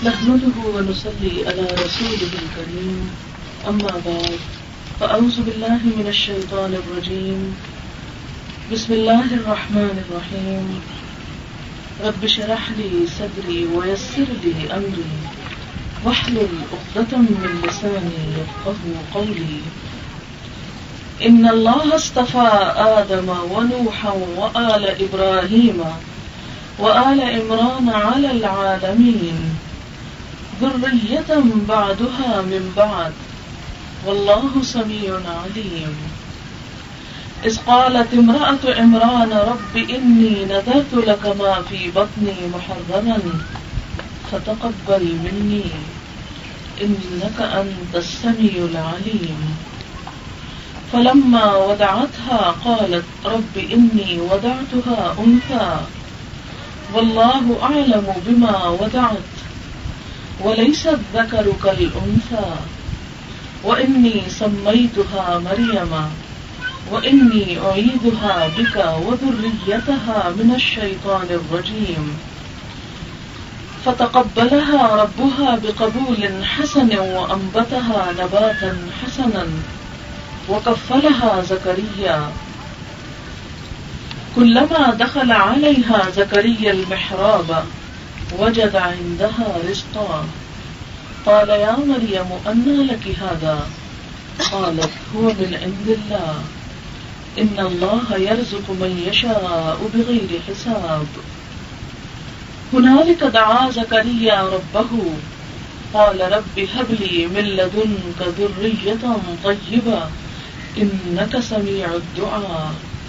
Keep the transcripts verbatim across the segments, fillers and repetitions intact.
نحمده ونصلي على رسوله الكريم أما بعد فأعوذ بالله من الشيطان الرجيم بسم الله الرحمن الرحيم رب اشرح لي صدري ويسر لي أمري واحلل عقدة من لساني يفقهوا قولي إن الله اصطفى آدم ونوحا وآل إبراهيم وآل عمران على العالمين ذرية بعدها من بعد والله سميع عليم إذ قالت امرأة عمران رب إني نذرت لك ما في بطني محررا فتقبل مني إنك أنت السميع العليم فلما وضعتها قالت رب إني وضعتها أنثى والله أعلم بما وضعت وليس الذكر كالأنثى وإني سميتها مريم وإني أعيذها بك وذريتها من الشيطان الرجيم فتقبلها ربها بقبول حسن وأنبتها نباتا حسنا وكفلها زكريا كلما دخل عليها زكريا المحراب وجد عندها رزقا قال يا مريم أنى لك هذا قالت هو من عند الله إن الله يرزق من يشاء بغير حساب هنالك دعا زكريا ربه قال رب هب لي من لدنك ذرية طيبة إنك سميع الدعاء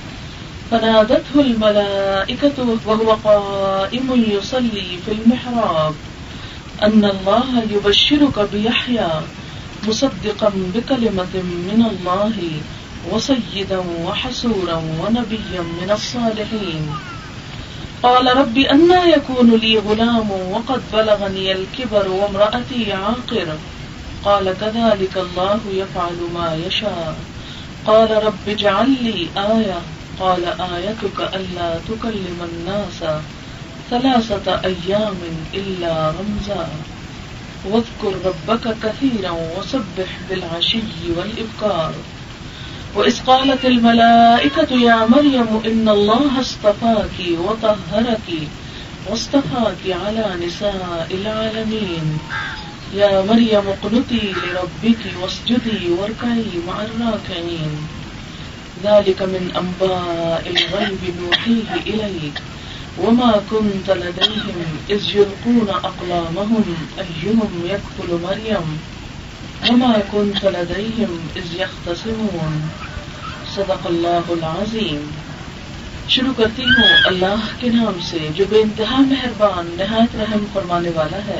فنادته الملائكة وهو قائم يصلي في المحراب أن الله يبشرك بيحيى مصدقا بكلمة من الله وسيدا وحسورا ونبيا من الصالحين قال رب أنى يكون لي غلام وقد بلغني الكبر وامرأتي عاقر قال كذلك الله يفعل ما يشاء قال رب اجعل لي آية قال آيتك ألا تكلم الناس ثلاثة أيام إلا رمزا واذكر ربك كثيرا وسبح بالعشي والإبكار وإذ قالت الملائكة يا مريم إن الله اصطفاك وطهرك واصطفاك على نساء العالمين يا مريم اقنتي لربك واسجدي واركعي مع الراكعين ذلك من أنباء الغيب نوحيه إليك وما كنت لديهم إذ يلقون أقلامهم أيهم يكفل مريم وما كنت لديهم إذ يختصمون صدق اللہ العظیم. شروع کرتی ہوں اللہ کے نام سے جو بے انتہا مہربان نہایت رحم فرمانے والا ہے.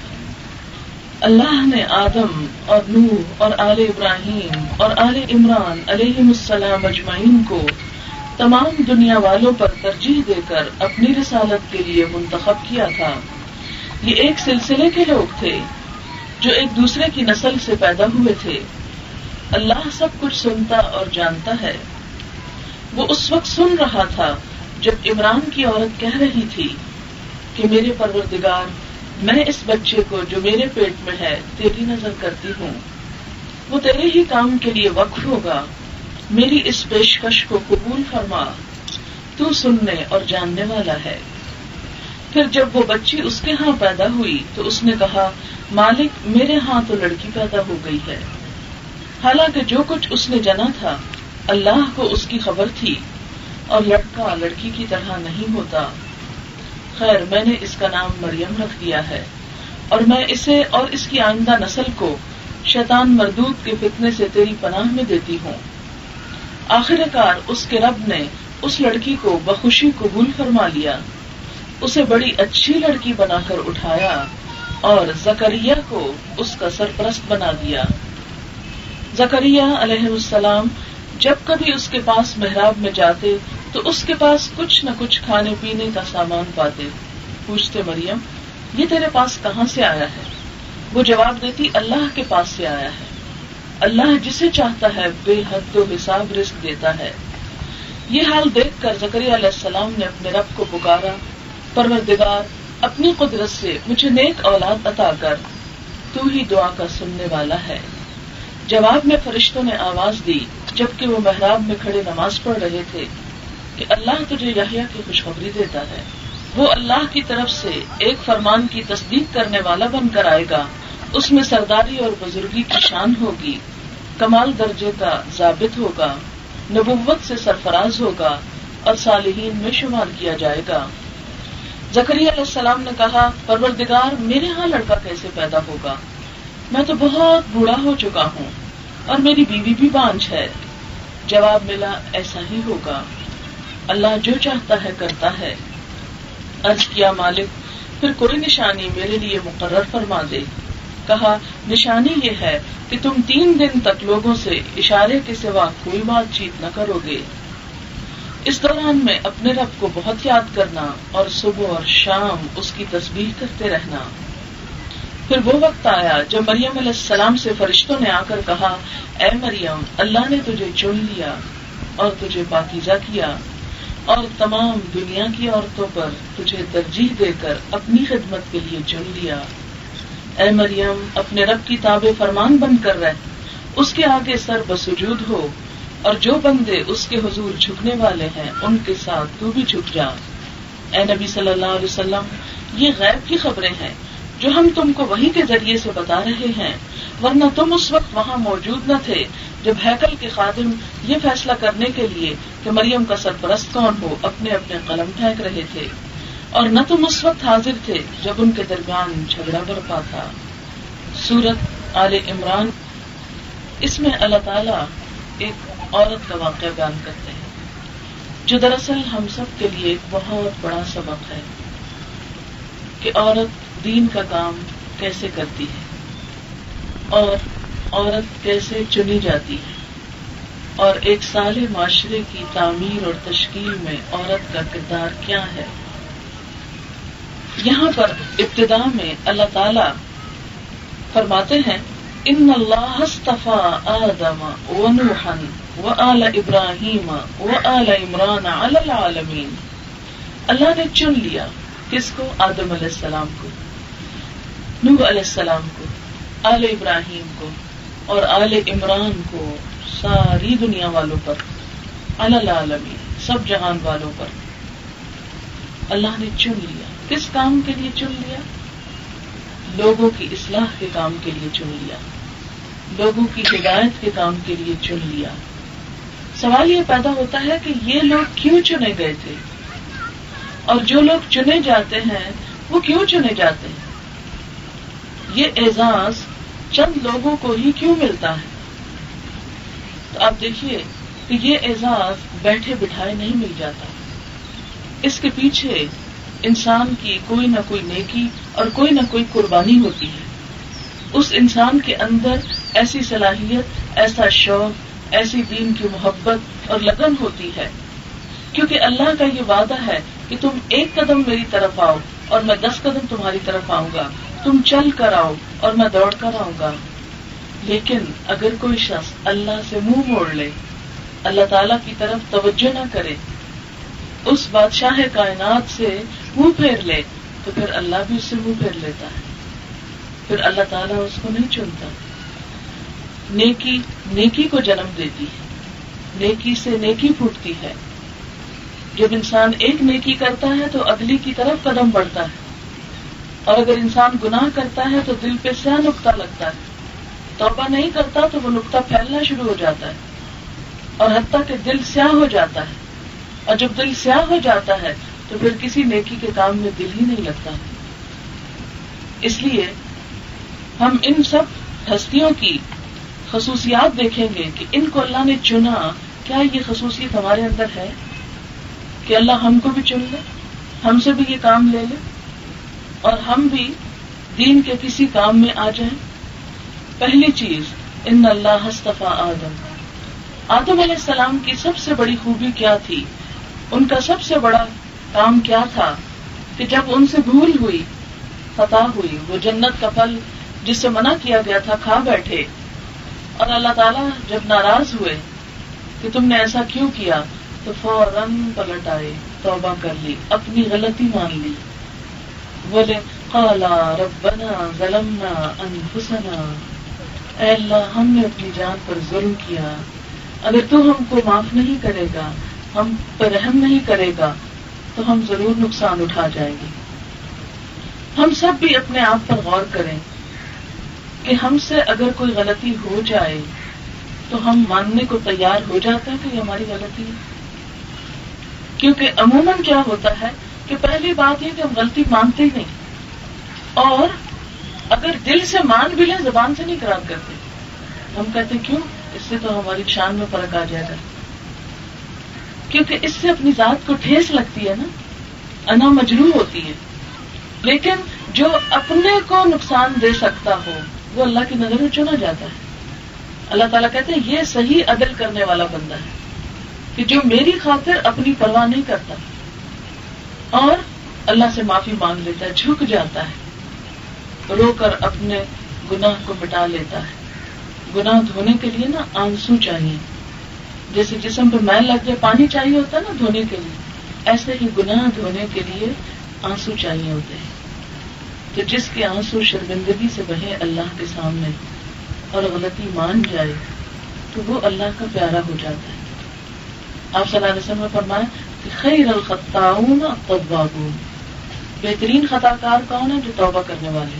اللہ نے آدم اور نوح اور آل ابراہیم اور آل عمران علیہم السلام اجمعین کو تمام دنیا والوں پر ترجیح دے کر اپنی رسالت کے لیے منتخب کیا تھا. یہ ایک سلسلے کے لوگ تھے جو ایک دوسرے کی نسل سے پیدا ہوئے تھے. اللہ سب کچھ سنتا اور جانتا ہے. وہ اس وقت سن رہا تھا جب عمران کی عورت کہہ رہی تھی کہ میرے پروردگار میں اس بچے کو جو میرے پیٹ میں ہے تیری نظر کرتی ہوں، وہ تیرے ہی کام کے لیے وقف ہوگا، میری اس پیشکش کو قبول فرما، تو سننے اور جاننے والا ہے. پھر جب وہ بچی اس کے ہاں پیدا ہوئی تو اس نے کہا مالک میرے ہاں تو لڑکی پیدا ہو گئی ہے. حالانکہ جو کچھ اس نے جنا تھا اللہ کو اس کی خبر تھی اور لڑکا لڑکی کی طرح نہیں ہوتا. خیر میں نے اس کا نام مریم رکھ دیا ہے اور میں اسے اور اس کی آئندہ نسل کو شیطان مردود کے فتنے سے تیری پناہ میں دیتی ہوں. آخر کار اس کے رب نے اس لڑکی کو بخوشی قبول فرما لیا، اسے بڑی اچھی لڑکی بنا کر اٹھایا اور زکریا کو اس کا سرپرست بنا دیا. زکریا علیہ السلام جب کبھی اس کے پاس محراب میں جاتے تو اس کے پاس کچھ نہ کچھ کھانے پینے کا سامان پاتے. پوچھتے مریم یہ تیرے پاس کہاں سے آیا ہے؟ وہ جواب دیتی اللہ کے پاس سے آیا ہے. اللہ جسے چاہتا ہے بے حد و حساب رزق دیتا ہے. یہ حال دیکھ کر زکریا علیہ السلام نے اپنے رب کو پکارا، پروردگار اپنی قدرت سے مجھے نیک اولاد عطا کر، تو ہی دعا کا سننے والا ہے۔ جواب میں فرشتوں نے آواز دی جبکہ وہ محراب میں کھڑے نماز پڑھ رہے تھے کہ اللہ تجھے یحییٰ کی خوشخبری دیتا ہے، وہ اللہ کی طرف سے ایک فرمان کی تصدیق کرنے والا بن کر آئے گا، اس میں سرداری اور بزرگی کی شان ہوگی، کمال درجے کا ضابط ہوگا، نبوت سے سرفراز ہوگا اور صالحین میں شمار کیا جائے گا۔ زکریا علیہ السلام نے کہا، پروردگار میرے ہاں لڑکا کیسے پیدا ہوگا؟ میں تو بہت بوڑھا ہو چکا ہوں اور میری بیوی بھی بانجھ ہے۔ جواب ملا، ایسا ہی ہوگا، اللہ جو چاہتا ہے کرتا ہے۔ عرض کیا، مالک پھر کوئی نشانی میرے لیے مقرر فرما دے۔ کہا، نشانی یہ ہے کہ تم تین دن تک لوگوں سے اشارے کے سوا کوئی بات چیت نہ کرو گے، اس دوران میں اپنے رب کو بہت یاد کرنا اور صبح اور شام اس کی تسبیح کرتے رہنا۔ پھر وہ وقت آیا جب مریم علیہ السلام سے فرشتوں نے آ کر کہا، اے مریم، اللہ نے تجھے چن لیا اور تجھے پاکیزہ کیا اور تمام دنیا کی عورتوں پر تجھے ترجیح دے کر اپنی خدمت کے لیے چن لیا۔ اے مریم، اپنے رب کی تابع فرمان بن کر رہ، اس کے آگے سر بسجود ہو، اور جو بندے اس کے حضور جھکنے والے ہیں ان کے ساتھ تو بھی جھک جا۔ اے نبی صلی اللہ علیہ وسلم، یہ غیب کی خبریں ہیں جو ہم تم کو وحی کے ذریعے سے بتا رہے ہیں، ورنہ تم اس وقت وہاں موجود نہ تھے جب ہیکل کے خادم یہ فیصلہ کرنے کے لیے کہ مریم کا سرپرست کون ہو اپنے اپنے قلم پھینک رہے تھے، اور نہ تم اس وقت حاضر تھے جب ان کے درمیان جھگڑا برپا تھا۔ سورۃ آل عمران، اس میں اللہ تعالیٰ ایک عورت کا واقعہ بیان کرتے ہیں جو دراصل ہم سب کے لیے ایک بہت بڑا سبق ہے کہ عورت دین کا کام کیسے کرتی ہے اور عورت کیسے چنی جاتی ہے، اور ایک صالح معاشرے کی تعمیر اور تشکیل میں عورت کا کردار کیا ہے۔ یہاں پر ابتدا میں اللہ تعالی فرماتے ہیں، ان اللہ اصطفى آدم ونوحا وآل ابراہیم وآل عمران علی العالمین۔ اللہ نے چن لیا کس کو؟ آدم علیہ السلام کو، نوح علیہ السلام کو، آل ابراہیم کو اور آل عمران کو، ساری دنیا والوں پر، علی العالمین، سب جہان والوں پر اللہ نے چن لیا۔ کس کام کے لیے چن لیا؟ لوگوں کی اصلاح کے کام کے لیے چن لیا، لوگوں کی ہدایت کے کام کے لیے چن لیا۔ سوال یہ پیدا ہوتا ہے کہ یہ لوگ کیوں چنے گئے تھے، اور جو لوگ چنے جاتے ہیں وہ کیوں چنے جاتے ہیں؟ یہ اعزاز چند لوگوں کو ہی کیوں ملتا ہے؟ تو آپ دیکھیے کہ یہ اعزاز بیٹھے بٹھائے نہیں مل جاتا، اس کے پیچھے انسان کی کوئی نہ کوئی نیکی اور کوئی نہ کوئی قربانی ہوتی ہے۔ اس انسان کے اندر ایسی صلاحیت، ایسا شوق، ایسی دین کی محبت اور لگن ہوتی ہے، کیونکہ اللہ کا یہ وعدہ ہے کہ تم ایک قدم میری طرف آؤ اور میں دس قدم تمہاری طرف آؤں گا، تم چل کر آؤ اور میں دوڑ کر آؤں گا۔ لیکن اگر کوئی شخص اللہ سے منہ موڑ لے، اللہ تعالیٰ کی طرف توجہ نہ کرے، اس بادشاہ کائنات سے منہ پھیر لے، تو پھر اللہ بھی اس سے منہ پھیر لیتا ہے، پھر اللہ تعالیٰ اس کو نہیں چنتا۔ نیکی نیکی کو جنم دیتی ہے، نیکی سے نیکی پھوٹتی ہے۔ جب انسان ایک نیکی کرتا ہے تو اگلی کی طرف قدم بڑھتا ہے، اور اگر انسان گناہ کرتا ہے تو دل پہ سیاہ نقطہ لگتا ہے، توبہ نہیں کرتا تو وہ نقطہ پھیلنا شروع ہو جاتا ہے، اور حتیٰ کہ دل سیاہ ہو جاتا ہے، اور جب دل سیاہ ہو جاتا ہے تو پھر کسی نیکی کے کام میں دل ہی نہیں لگتا۔ اس لیے ہم ان سب ہستیوں کی خصوصیات دیکھیں گے کہ ان کو اللہ نے چنا۔ کیا یہ خصوصیت ہمارے اندر ہے کہ اللہ ہم کو بھی چن لے، ہم سے بھی یہ کام لے لے اور ہم بھی دین کے کسی کام میں آ جائیں؟ پہلی چیز، ان اللہ اصطفى آدم۔ آدم علیہ السلام کی سب سے بڑی خوبی کیا تھی؟ ان کا سب سے بڑا کام کیا تھا کہ جب ان سے بھول ہوئی، خطا ہوئی، وہ جنت کا پھل جس سے منع کیا گیا تھا کھا بیٹھے، اور اللہ تعالیٰ جب ناراض ہوئے کہ تم نے ایسا کیوں کیا، تو فوراً پلٹ آئے، توبہ کر لی، اپنی غلطی مان لی، بولے قالا ربنا ظلمنا انفسنا، اے اللہ ہم نے اپنی جان پر ظلم کیا، اگر تو ہم کو معاف نہیں کرے گا، ہم پر رحم نہیں کرے گا تو ہم ضرور نقصان اٹھا جائیں گے۔ ہم سب بھی اپنے آپ پر غور کریں کہ ہم سے اگر کوئی غلطی ہو جائے تو ہم ماننے کو تیار ہو جاتے ہیں کہ یہ ہماری غلطی ہے، کیونکہ عموماً کیا ہوتا ہے کہ پہلی بات یہ کہ ہم غلطی مانتے ہی نہیں، اور اگر دل سے مان بھی لیں زبان سے نہیں اقرار کرتے، ہم کہتے کیوں، اس سے تو ہماری شان میں فرق آ جائے گا، کیونکہ اس سے اپنی ذات کو ٹھیس لگتی ہے نا، انا مجروح ہوتی ہے۔ لیکن جو اپنے کو نقصان دے سکتا ہو وہ اللہ کی نظر میں چنا جاتا ہے۔ اللہ تعالیٰ کہتے ہیں یہ صحیح عدل کرنے والا بندہ ہے کہ جو میری خاطر اپنی پرواہ نہیں کرتا اور اللہ سے معافی مانگ لیتا ہے، جھک جاتا ہے، رو کر اپنے گناہ کو مٹا لیتا ہے۔ گناہ دھونے کے لیے نا آنسو چاہیے، جیسے جسم پہ میل لگ جائے پانی چاہیے ہوتا ہے نا دھونے کے لیے، ایسے ہی گناہ دھونے کے لیے آنسو چاہیے ہوتے ہیں۔ تو جس کے آنسو شرمندگی سے بہے اللہ کے سامنے اور غلطی مان جائے تو وہ اللہ کا پیارا ہو جاتا ہے۔ آپ صلی اللہ علیہ وسلم نے فرمایا کہ خیر الخطاؤون التوابون، بہترین خطا کار کون ہے؟ جو توبہ کرنے والے۔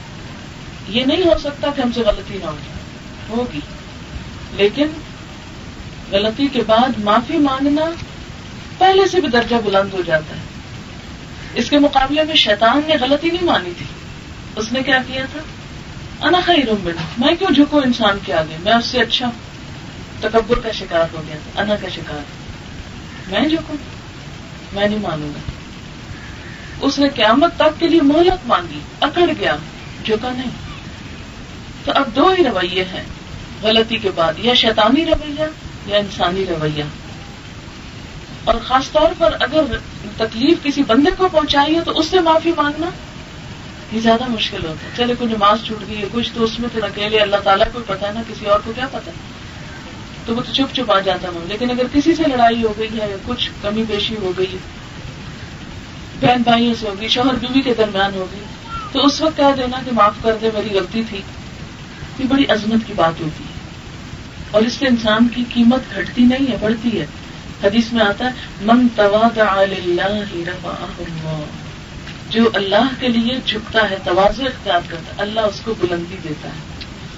یہ نہیں ہو سکتا کہ ہم سے غلطی نہ ہو، ہوگی، لیکن غلطی کے بعد معافی مانگنا پہلے سے بھی درجہ بلند ہو جاتا ہے۔ اس کے مقابلے میں شیطان نے غلطی نہیں مانی تھی، اس نے کیا کیا تھا؟ انا خیر منہ، میں کیوں جھکوں انسان کے آگے، میں اس سے اچھا ہوں۔ تکبر کا شکار ہو گیا تھا، انا کا شکار، میں جھکوں، میں نہیں مانوں گا۔ اس نے قیامت تک کے لیے مہلت مانگی، اکڑ گیا، جھکا نہیں۔ تو اب دو ہی رویے ہیں غلطی کے بعد، یا شیطانی رویہ یا انسانی رویہ، اور خاص طور پر اگر تکلیف کسی بندے کو پہنچائی ہے تو اس سے معافی مانگنا یہ زیادہ مشکل ہوتا ہے۔ چلے کوئی نماز چھوٹ گئی ہے کچھ، تو اس میں تو اکیلے اللہ تعالیٰ کو پتا ہے نا، کسی اور کو کیا پتا، تو وہ تو چپ چپ آ جاتا ہوں۔ لیکن اگر کسی سے لڑائی ہو گئی ہے یا کچھ کمی بیشی ہو گئی ہے، بہن بھائیوں سے ہوگی، شوہر بیوی کے درمیان ہوگی، تو اس وقت کہہ دینا کہ معاف کر دے میری غلطی تھی، یہ بڑی عظمت کی بات ہوتی ہے، اور اس سے انسان کی قیمت گھٹتی نہیں ہے، بڑھتی ہے۔ حدیث میں آتا ہے من تواضع للہ رفعہ اللہ، جو اللہ کے لیے جھکتا ہے، تواضع اختیار کرتا ہے، اللہ اس کو بلندی دیتا ہے۔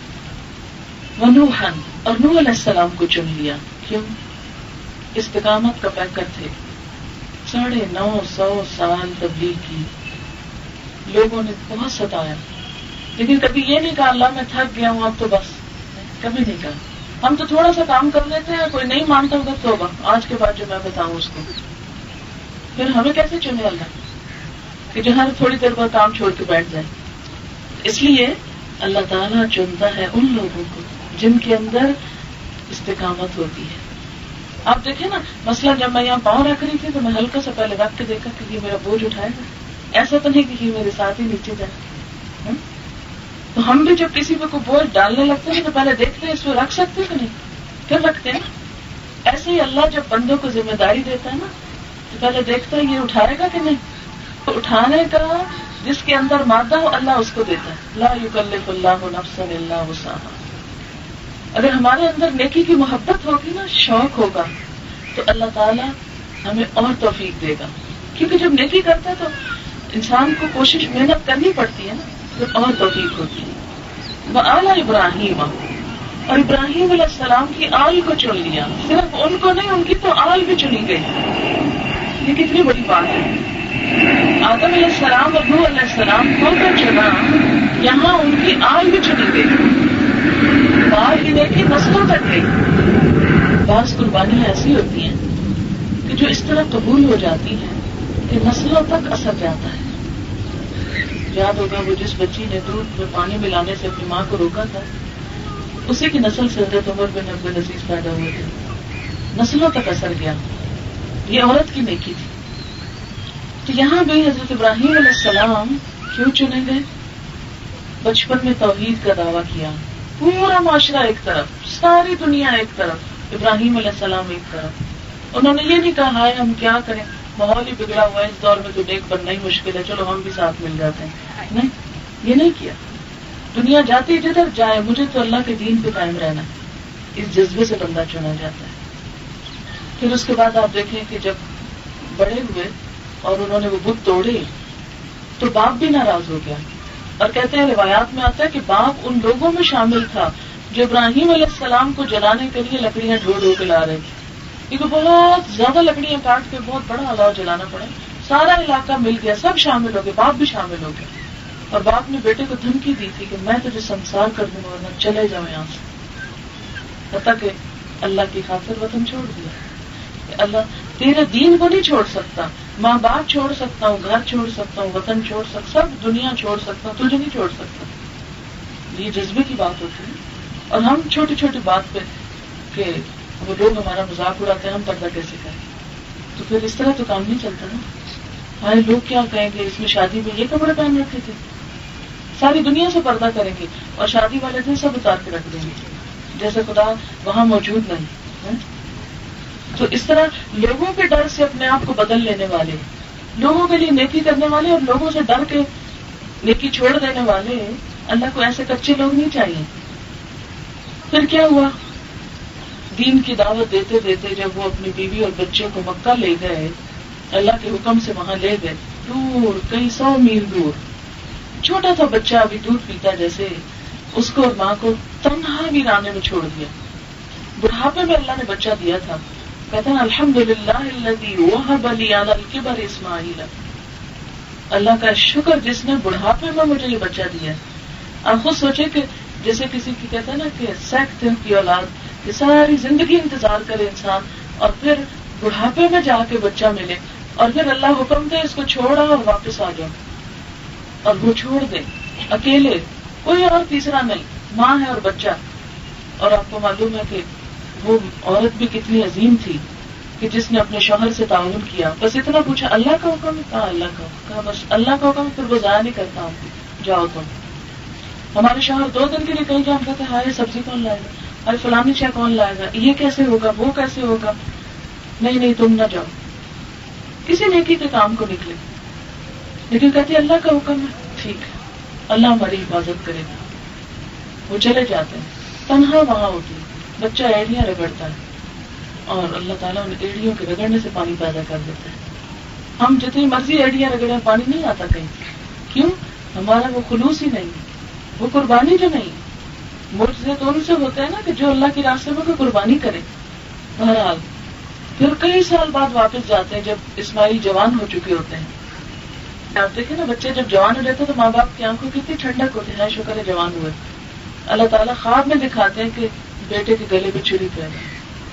ونوحا، اور نوح علیہ السلام کو چن لیا، کیوں؟ استقامت کا پیکر تھے، ساڑھے نو سو سال تبلیغ کی، لوگوں نے بہت ستایا، لیکن کبھی یہ نہیں کہا اللہ میں تھک گیا ہوں اب تو بس، کبھی نہیں کہا۔ ہم تو تھوڑا سا کام کر لیتے ہیں، کوئی نہیں مانتا ہوگا توبہ، آج کے بعد جو میں بتاؤں اس کو، پھر ہمیں کیسے چنے اللہ کہ جو ہر تھوڑی دیر بعد کام چھوڑ کے بیٹھ جائے۔ اس لیے اللہ تعالیٰ چنتا ہے ان لوگوں کو جن کے اندر استقامت ہوتی ہے۔ آپ دیکھیں نا، مثلا جب میں یہاں پاؤں رکھ رہی تھی تو میں ہلکا سا پہلے رکھ کے دیکھا کہ یہ میرا بوجھ اٹھائے گا، ایسا تو نہیں کہ یہ میرے ساتھ ہی نیچے جائے۔ تو ہم بھی جب کسی پہ کوئی بوجھ ڈالنے لگتے ہیں تو پہلے دیکھتے ہیں اس پہ رکھ سکتے کہ نہیں، پھر رکھتے ہیں۔ ایسے ہی اللہ جب بندوں کو ذمہ داری دیتا ہے نا تو پہلے دیکھتا ہے یہ اٹھائے گا کہ نہیں، تو اٹھانے کا جس کے اندر مادہ ہو اللہ اس کو دیتا ہے۔ لا یکلف اللہ نفسا الا وسعہا۔ اگر ہمارے اندر نیکی کی محبت ہوگی نا، شوق ہوگا، تو اللہ تعالیٰ ہمیں اور توفیق دے گا، کیونکہ جب نیکی کرتا ہے تو انسان کو کوشش محنت کرنی پڑتی ہے نا، پھر اور توفیق ہوتی ہے۔ وآل ابراہیم، اور ابراہیم علیہ السلام کی آل کو چن لیا، صرف ان کو نہیں، ان کی تو آل بھی چنی گئی۔ یہ کتنی بڑی بات ہے، آدم علیہ السلام اور نوح علیہ السلام کو تو چنا، یہاں ان کی آل بھی چنی گئی، بال کی دیکھی نسلوں تک گئی۔ بعض قربانیاں ایسی ہوتی ہیں کہ جو اس طرح قبول ہو جاتی ہیں کہ نسلوں تک اثر جاتا ہے۔ یاد ہوگا وہ جس بچی نے دودھ میں پانی ملانے سے اپنی ماں کو روکا تھا، اسی کی نسل سے حضرت عمر بن عبد العزیز پیدا ہوئے تھے، نسلوں تک اثر گیا۔ یہ عورت کی نیکی تھی۔ تو یہاں بھی حضرت ابراہیم علیہ السلام کیوں چنے گئے؟ بچپن میں توحید کا دعویٰ کیا، پورا معاشرہ ایک طرف، ساری دنیا ایک طرف، ابراہیم علیہ السلام ایک طرف۔ انہوں نے یہ نہیں کہا ہائے ہم کیا کریں، ماحول ہی بگڑا ہوا ہے اس دور میں تو نیک بننا ہی مشکل ہے، چلو ہم بھی ساتھ مل جاتے ہیں. نہیں، یہ نہیں کیا. دنیا جاتی جدھر جائے مجھے تو اللہ کے دین پہ قائم رہنا ہے، اس جذبے سے بندہ چنا جاتا ہے. پھر اس کے بعد آپ دیکھیں کہ جب بڑے ہوئے اور انہوں نے وہ بت توڑے تو باپ بھی ناراض ہو گیا، اور کہتے ہیں روایات میں آتا ہے کہ باپ ان لوگوں میں شامل تھا جو ابراہیم علیہ السلام کو جلانے کے لیے لکڑیاں ڈھو ڈھو کے لا رہے تھے، کیونکہ بہت زیادہ لکڑیاں کاٹ کے بہت بڑا الاؤ جلانا پڑا. سارا علاقہ مل گیا، سب شامل ہو گئے، باپ بھی شامل ہو گیا. اور باپ نے بیٹے کو دھمکی دی تھی کہ میں تجھے سنسار کر دوں گا ورنہ چلے جاؤ یہاں سے. حتیٰ کہ اللہ کی خاطر وطن چھوڑ دیا کہ اللہ تیرے دین کو نہیں چھوڑ سکتا، ماں باپ چھوڑ سکتا ہوں، گھر چھوڑ سکتا ہوں، وطن چھوڑ سکتا، سب دنیا چھوڑ سکتا ہوں، تجھے نہیں چھوڑ سکتا. یہ جذبے کی بات ہوتی ہے. اور ہم چھوٹی چھوٹی بات پہ کہ وہ لوگ ہمارا مذاق اڑاتے ہیں، ہم پردہ کیسے کریں؟ تو پھر اس طرح تو کام نہیں چلتا نا. ہمارے لوگ کیا کہیں گے، اس میں شادی میں یہ کپڑے پہن رکھے تھے، ساری دنیا سے پردہ کریں گے اور شادی والے دن سب اتار کے رکھ دیں گے جیسے خدا وہاں موجود نہیں. تو اس طرح لوگوں کے ڈر سے اپنے آپ کو بدل لینے والے، لوگوں کے لیے نیکی کرنے والے اور لوگوں سے ڈر کے نیکی چھوڑ دینے والے، اللہ کو ایسے کچے لوگ نہیں چاہیے. پھر کیا ہوا، دین کی دعوت دیتے دیتے جب وہ اپنی بیوی اور بچے کو مکہ لے گئے، اللہ کے حکم سے وہاں لے گئے، دور کئی سو میل دور، چھوٹا تھا بچہ ابھی دودھ پیتا جیسے، اس کو اور ماں کو تنہا ویرانے میں چھوڑ دیا. بڑھاپے میں اللہ نے بچہ دیا تھا. کہتے ہیں الحمدللہ الذی وہب لی علی الکبر اسماعیل، اللہ کا شکر جس نے بڑھاپے میں مجھے یہ بچہ دیا. آپ خود سوچے کہ جیسے کسی کی کہتے ہیں نا کہ سیکٹ کی اولاد کہ ساری زندگی انتظار کرے انسان اور پھر بڑھاپے میں جا کے بچہ ملے اور پھر اللہ حکم دے اس کو چھوڑا اور واپس آ جاؤ، اور وہ چھوڑ دے اکیلے، کوئی اور تیسرا نہیں، ماں ہے اور بچہ. اور آپ کو معلوم ہے کہ وہ عورت بھی کتنی عظیم تھی کہ جس نے اپنے شوہر سے تعاون کیا. بس اتنا پوچھا اللہ کا حکم ہے، کہا اللہ کا حکم، کہا بس اللہ کا حکم، پھر وہ ضائع نہیں کرتا ہوں، جاؤ تم. ہمارے شوہر دو دن کے لیے کہیں گے، ہم کہتے ہیں ہائے سبزی کون لائے گا، ارے فلانی چاہ کون لائے گا، یہ کیسے ہوگا، وہ کیسے ہوگا. نہیں نہیں تم نہ جاؤ، کسی نیکی کے کام کو نکلے. لیکن کہتے اللہ کا حکم ہے، ٹھیک ہے اللہ ہماری حفاظت کرے گا. وہ چلے جاتے ہیں، تنہا وہاں ہوتی ہے، بچہ ایڑیاں رگڑتا ہے اور اللہ تعالیٰ ان ایڑیوں کے رگڑنے سے پانی پیدا کر دیتا ہے. ہم جتنی مرضی ایڑیاں رگڑیں پانی نہیں آتا کہیں. کیوں؟ ہمارا وہ خلوص ہی نہیں، وہ قربانی جو نہیں. معجزے تو ان سے ہوتے ہیں نا کہ جو اللہ کے راستے میں کوئی قربانی کرے. بہرحال پھر کئی سال بعد واپس جاتے ہیں جب اسماعیل جوان ہو چکے ہوتے ہیں. آپ دیکھیں نا بچے جب جوان ہو جاتے ہیں تو ماں باپ کی آنکھوں کتنی ٹھنڈک ہوتی ہے، شکر ہے جوان ہوئے. اللہ تعالیٰ خواب میں دکھاتے ہیں کہ بیٹے کے گلے پہ چھری پہ ہے.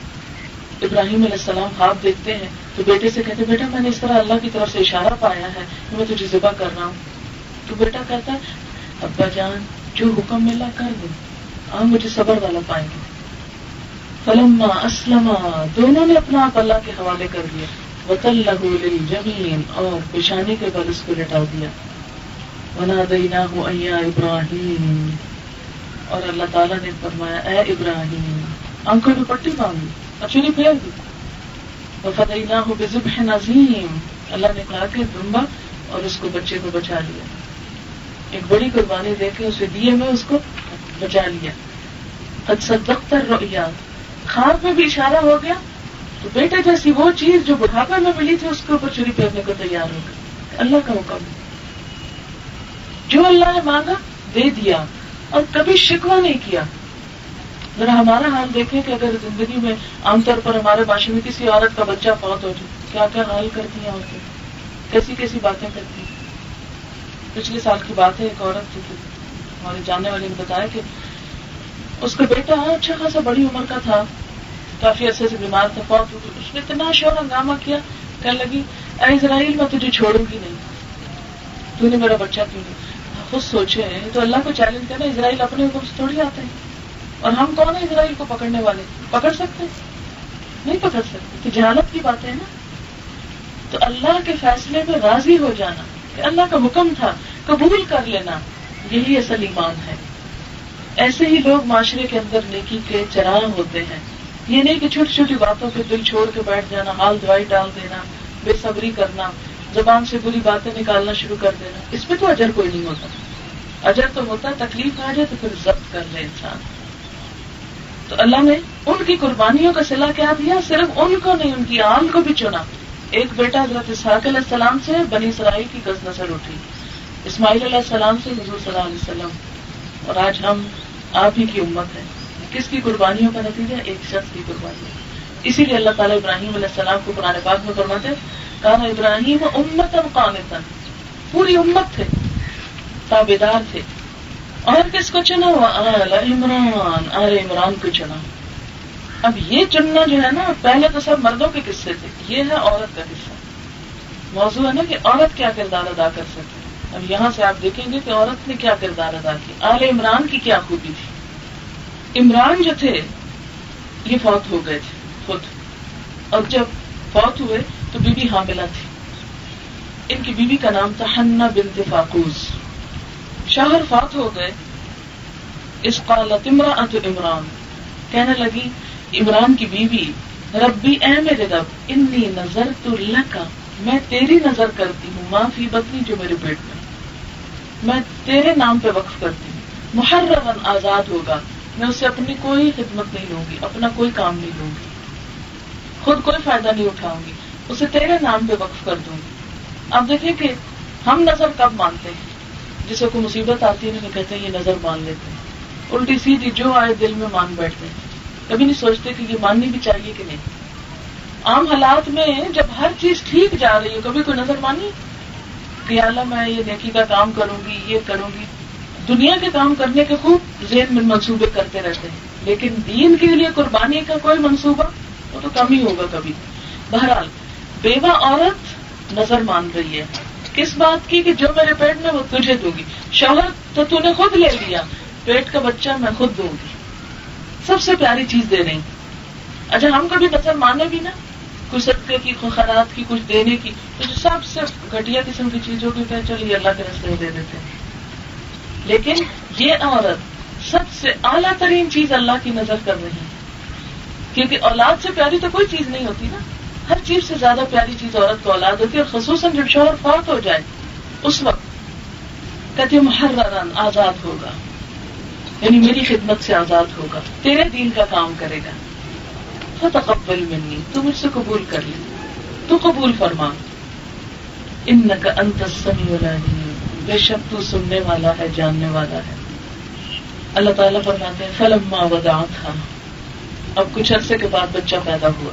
ابراہیم علیہ السلام خواب دیکھتے ہیں تو بیٹے سے کہتے ہیں بیٹا میں نے اس طرح اللہ کی طرف سے اشارہ پایا ہے کہ میں تجھے ذبح کر رہا ہوں. تو بیٹا کہتا ہے ابا جان جو حکم ملا کر دو، آپ مجھے صبر والا پائیں گے. فلما اسلما، دونوں نے اپنا آپ اللہ کے حوالے کر دیا. وتلہ للجبین، اور پیشانی کے بل اس کو لٹا دیا. ونادیناہ ان یا ابراہیم، اور اللہ تعالیٰ نے فرمایا اے ابراہیم، آنکھوں میں پٹی باندھی اور چری پھیر دی. وفدیناہ بذبح عظیم، اللہ نے کہا کہ دمبا اور اس کو بچے کو بچا لیا. ایک بڑی قربانی دے کے اسے دیے میں اس کو بچا لیا. قد صدقت الرؤیا، خواب میں بھی اشارہ ہو گیا تو بیٹے جیسی وہ چیز جو بڑھاپے میں ملی تھی اس کے اوپر چھری پھیرنے کو تیار ہو گیا. اللہ کا حکم، جو اللہ نے مانگا دے دیا اور کبھی شکوہ نہیں کیا. ذرا ہمارا حال دیکھیں کہ اگر زندگی میں عام طور پر ہمارے معاشرے میں کسی عورت کا بچہ فوت ہو جائے کیا کیا حال کرتی ہیں عورتیں، کیسی کیسی باتیں کرتی ہیں. پچھلے سال کی بات ہے، ایک عورت تھی ہمارے جاننے والے نے بتایا کہ اس کا بیٹا اچھا خاصا بڑی عمر کا تھا، کافی عرصے سے بیمار تھا، فوت ہو گئی. اس نے اتنا شور ہنگامہ کیا، کہنے لگی اے اسرائیل میں تجھے چھوڑوں گی نہیں، تو نے میرا بچہ کیوں نہیں. خود سوچے تو اللہ کو چیلنج کرنا، اسرائیل اپنے حکم سے تھوڑی آتے ہیں، اور ہم کون ہیں اسرائیل کو پکڑنے والے؟ پکڑ سکتے نہیں، پکڑ سکتے. تو جہالت کی باتیں ہیں نا. تو اللہ کے فیصلے میں راضی ہو جانا کہ اللہ کا حکم تھا، قبول کر لینا، یہی اصل ایمان ہے. ایسے ہی لوگ معاشرے کے اندر نیکی کے چراغ ہوتے ہیں. یہ نہیں کہ چھوٹی چھوٹی باتوں پہ دل چھوڑ کے بیٹھ جانا، حال دوائی ڈال دینا، بے صبری کرنا، زبان سے بری باتیں نکالنا شروع کر دینا، اس پہ تو اجر کوئی نہیں ہوتا. اجر تو ہوتا ہے تکلیف آ جائے تو پھر ضبط کر لے انسان. تو اللہ نے ان کی قربانیوں کا صلہ کیا دیا، صرف ان کو نہیں ان کی آل کو بھی چنا. ایک بیٹا حضرت اسحاق علیہ السلام سے بنی اسرائیل کی کس نسل اٹھی، اسماعیل علیہ السلام سے حضور صلی اللہ علیہ وسلم، اور آج ہم آپ ہی کی امت ہے. کس کی قربانیوں کا نتیجہ؟ ایک شخص کی قربانی. اسی لیے اللہ تعالیٰ ابراہیم علیہ السلام کو قرآن پاک میں فرماتے کان ابراہیم امتا قانتا، پوری امت تھے، تابعدار تھے. اور کس کو چنا؟ وآل عمران، آل عمران کو چنا. اب یہ چننا جو ہے نا، پہلے تو سب مردوں کے قصے تھے، یہ ہے عورت کا قصہ. موضوع ہے نا کہ عورت کیا کردار ادا کر سکتی. اب یہاں سے آپ دیکھیں گے کہ عورت نے کیا کردار ادا کیا. آل عمران کی کیا خوبی تھی. عمران جو تھے یہ فوت ہو گئے تھے خود، اور جب فوت ہوئے تو بی بی حاملہ تھی. ان کی بیوی کا نام تھا حنہ بنت فاقوس. شوہر فوت ہو گئے. اس قالت امرأۃ عمران، کہنے لگی عمران کی بیوی، ربی اے میرے رب، انی نظرت لک، میں تیری نظر کرتی ہوں، ما فی بطنی، جو میرے پیٹ میں، میں تیرے نام پہ وقف کرتی ہوں. محررا، آزاد ہوگا، میں اسے اپنی کوئی خدمت نہیں لوں گی، اپنا کوئی کام نہیں لوں گی، خود کوئی فائدہ نہیں اٹھاؤں گی، اسے تیرے نام پہ وقف کر دوں گی. آپ دیکھیں کہ ہم نظر کب مانتے ہیں؟ جسے کوئی مصیبت آتی ہے نا، کہتے ہیں یہ نظر مان لیتے ہیں، الٹی سیدھی جو آئے دل میں مان بیٹھتے ہیں، کبھی نہیں سوچتے کہ یہ ماننی بھی چاہیے کہ نہیں. عام حالات میں جب ہر چیز ٹھیک جا رہی ہے، کبھی کوئی نظر مانی کہ اللہ میں یہ نیکی کا کام کروں گی، یہ کروں گی. دنیا کے کام کرنے کے خوب ذہن میں منصوبے کرتے رہتے ہیں، لیکن دین کے لیے قربانی کا کوئی منصوبہ وہ تو کم ہی ہوگا کبھی. بہرحال بیوہ عورت نظر مان رہی ہے کس بات کی کہ جو میرے پیٹ میں وہ تجھے دوں گی. شوہر تو تو نے خود لے لیا، پیٹ کا بچہ میں خود دوں گی، سب سے پیاری چیز دے رہی. اچھا ہم کبھی نظر مانے بھی نا، کچھ صدقے کی، خیرات کی، کچھ دینے کی، تو سب سے گھٹیا قسم کی چیزوں کی کہ چلیے اللہ کے راستے میں دے دیتے ہیں. لیکن یہ عورت سب سے اعلیٰ ترین چیز اللہ کی نظر کر رہی ہے، کیونکہ اولاد سے پیاری تو کوئی چیز نہیں ہوتی نا. ہر چیز سے زیادہ پیاری چیز عورت کو اولاد ہوتی ہے، اور خصوصاً جب شوہر فوت ہو جائے اس وقت کہتے محررن، آزاد ہوگا، یعنی میری خدمت سے آزاد ہوگا، تیرے دین کا کام کرے گا. فتقبل منی، تو مجھ سے قبول کر لے، تو قبول فرما. انک انت السمیع العلیم، بے شک تو سننے والا ہے، جاننے والا ہے. اللہ تعالیٰ فرماتے ہیں فلما وضعتھا، اب کچھ عرصے کے بعد بچہ پیدا ہوا.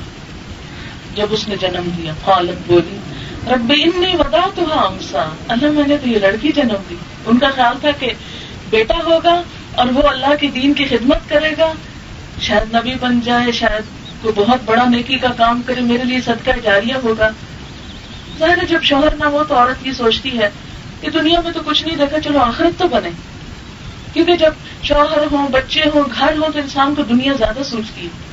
جب اس نے جنم دیا، قالت، بولی، رب انی وضعتھا انثی، اللہ میں نے تو یہ لڑکی جنم دی. ان کا خیال تھا کہ بیٹا ہوگا اور وہ اللہ کے دین کی خدمت کرے گا، شاید نبی بن جائے، شاید کوئی بہت بڑا نیکی کا کام کرے، میرے لیے صدقہ جاریہ ہوگا. ظاہر ہے جب شوہر نہ ہو تو عورت یہ سوچتی ہے کہ دنیا میں تو کچھ نہیں دیکھا، چلو آخرت تو بنے. کیونکہ جب شوہر ہوں، بچے ہوں، گھر ہو تو انسان کو دنیا زیادہ سوچتی ہے.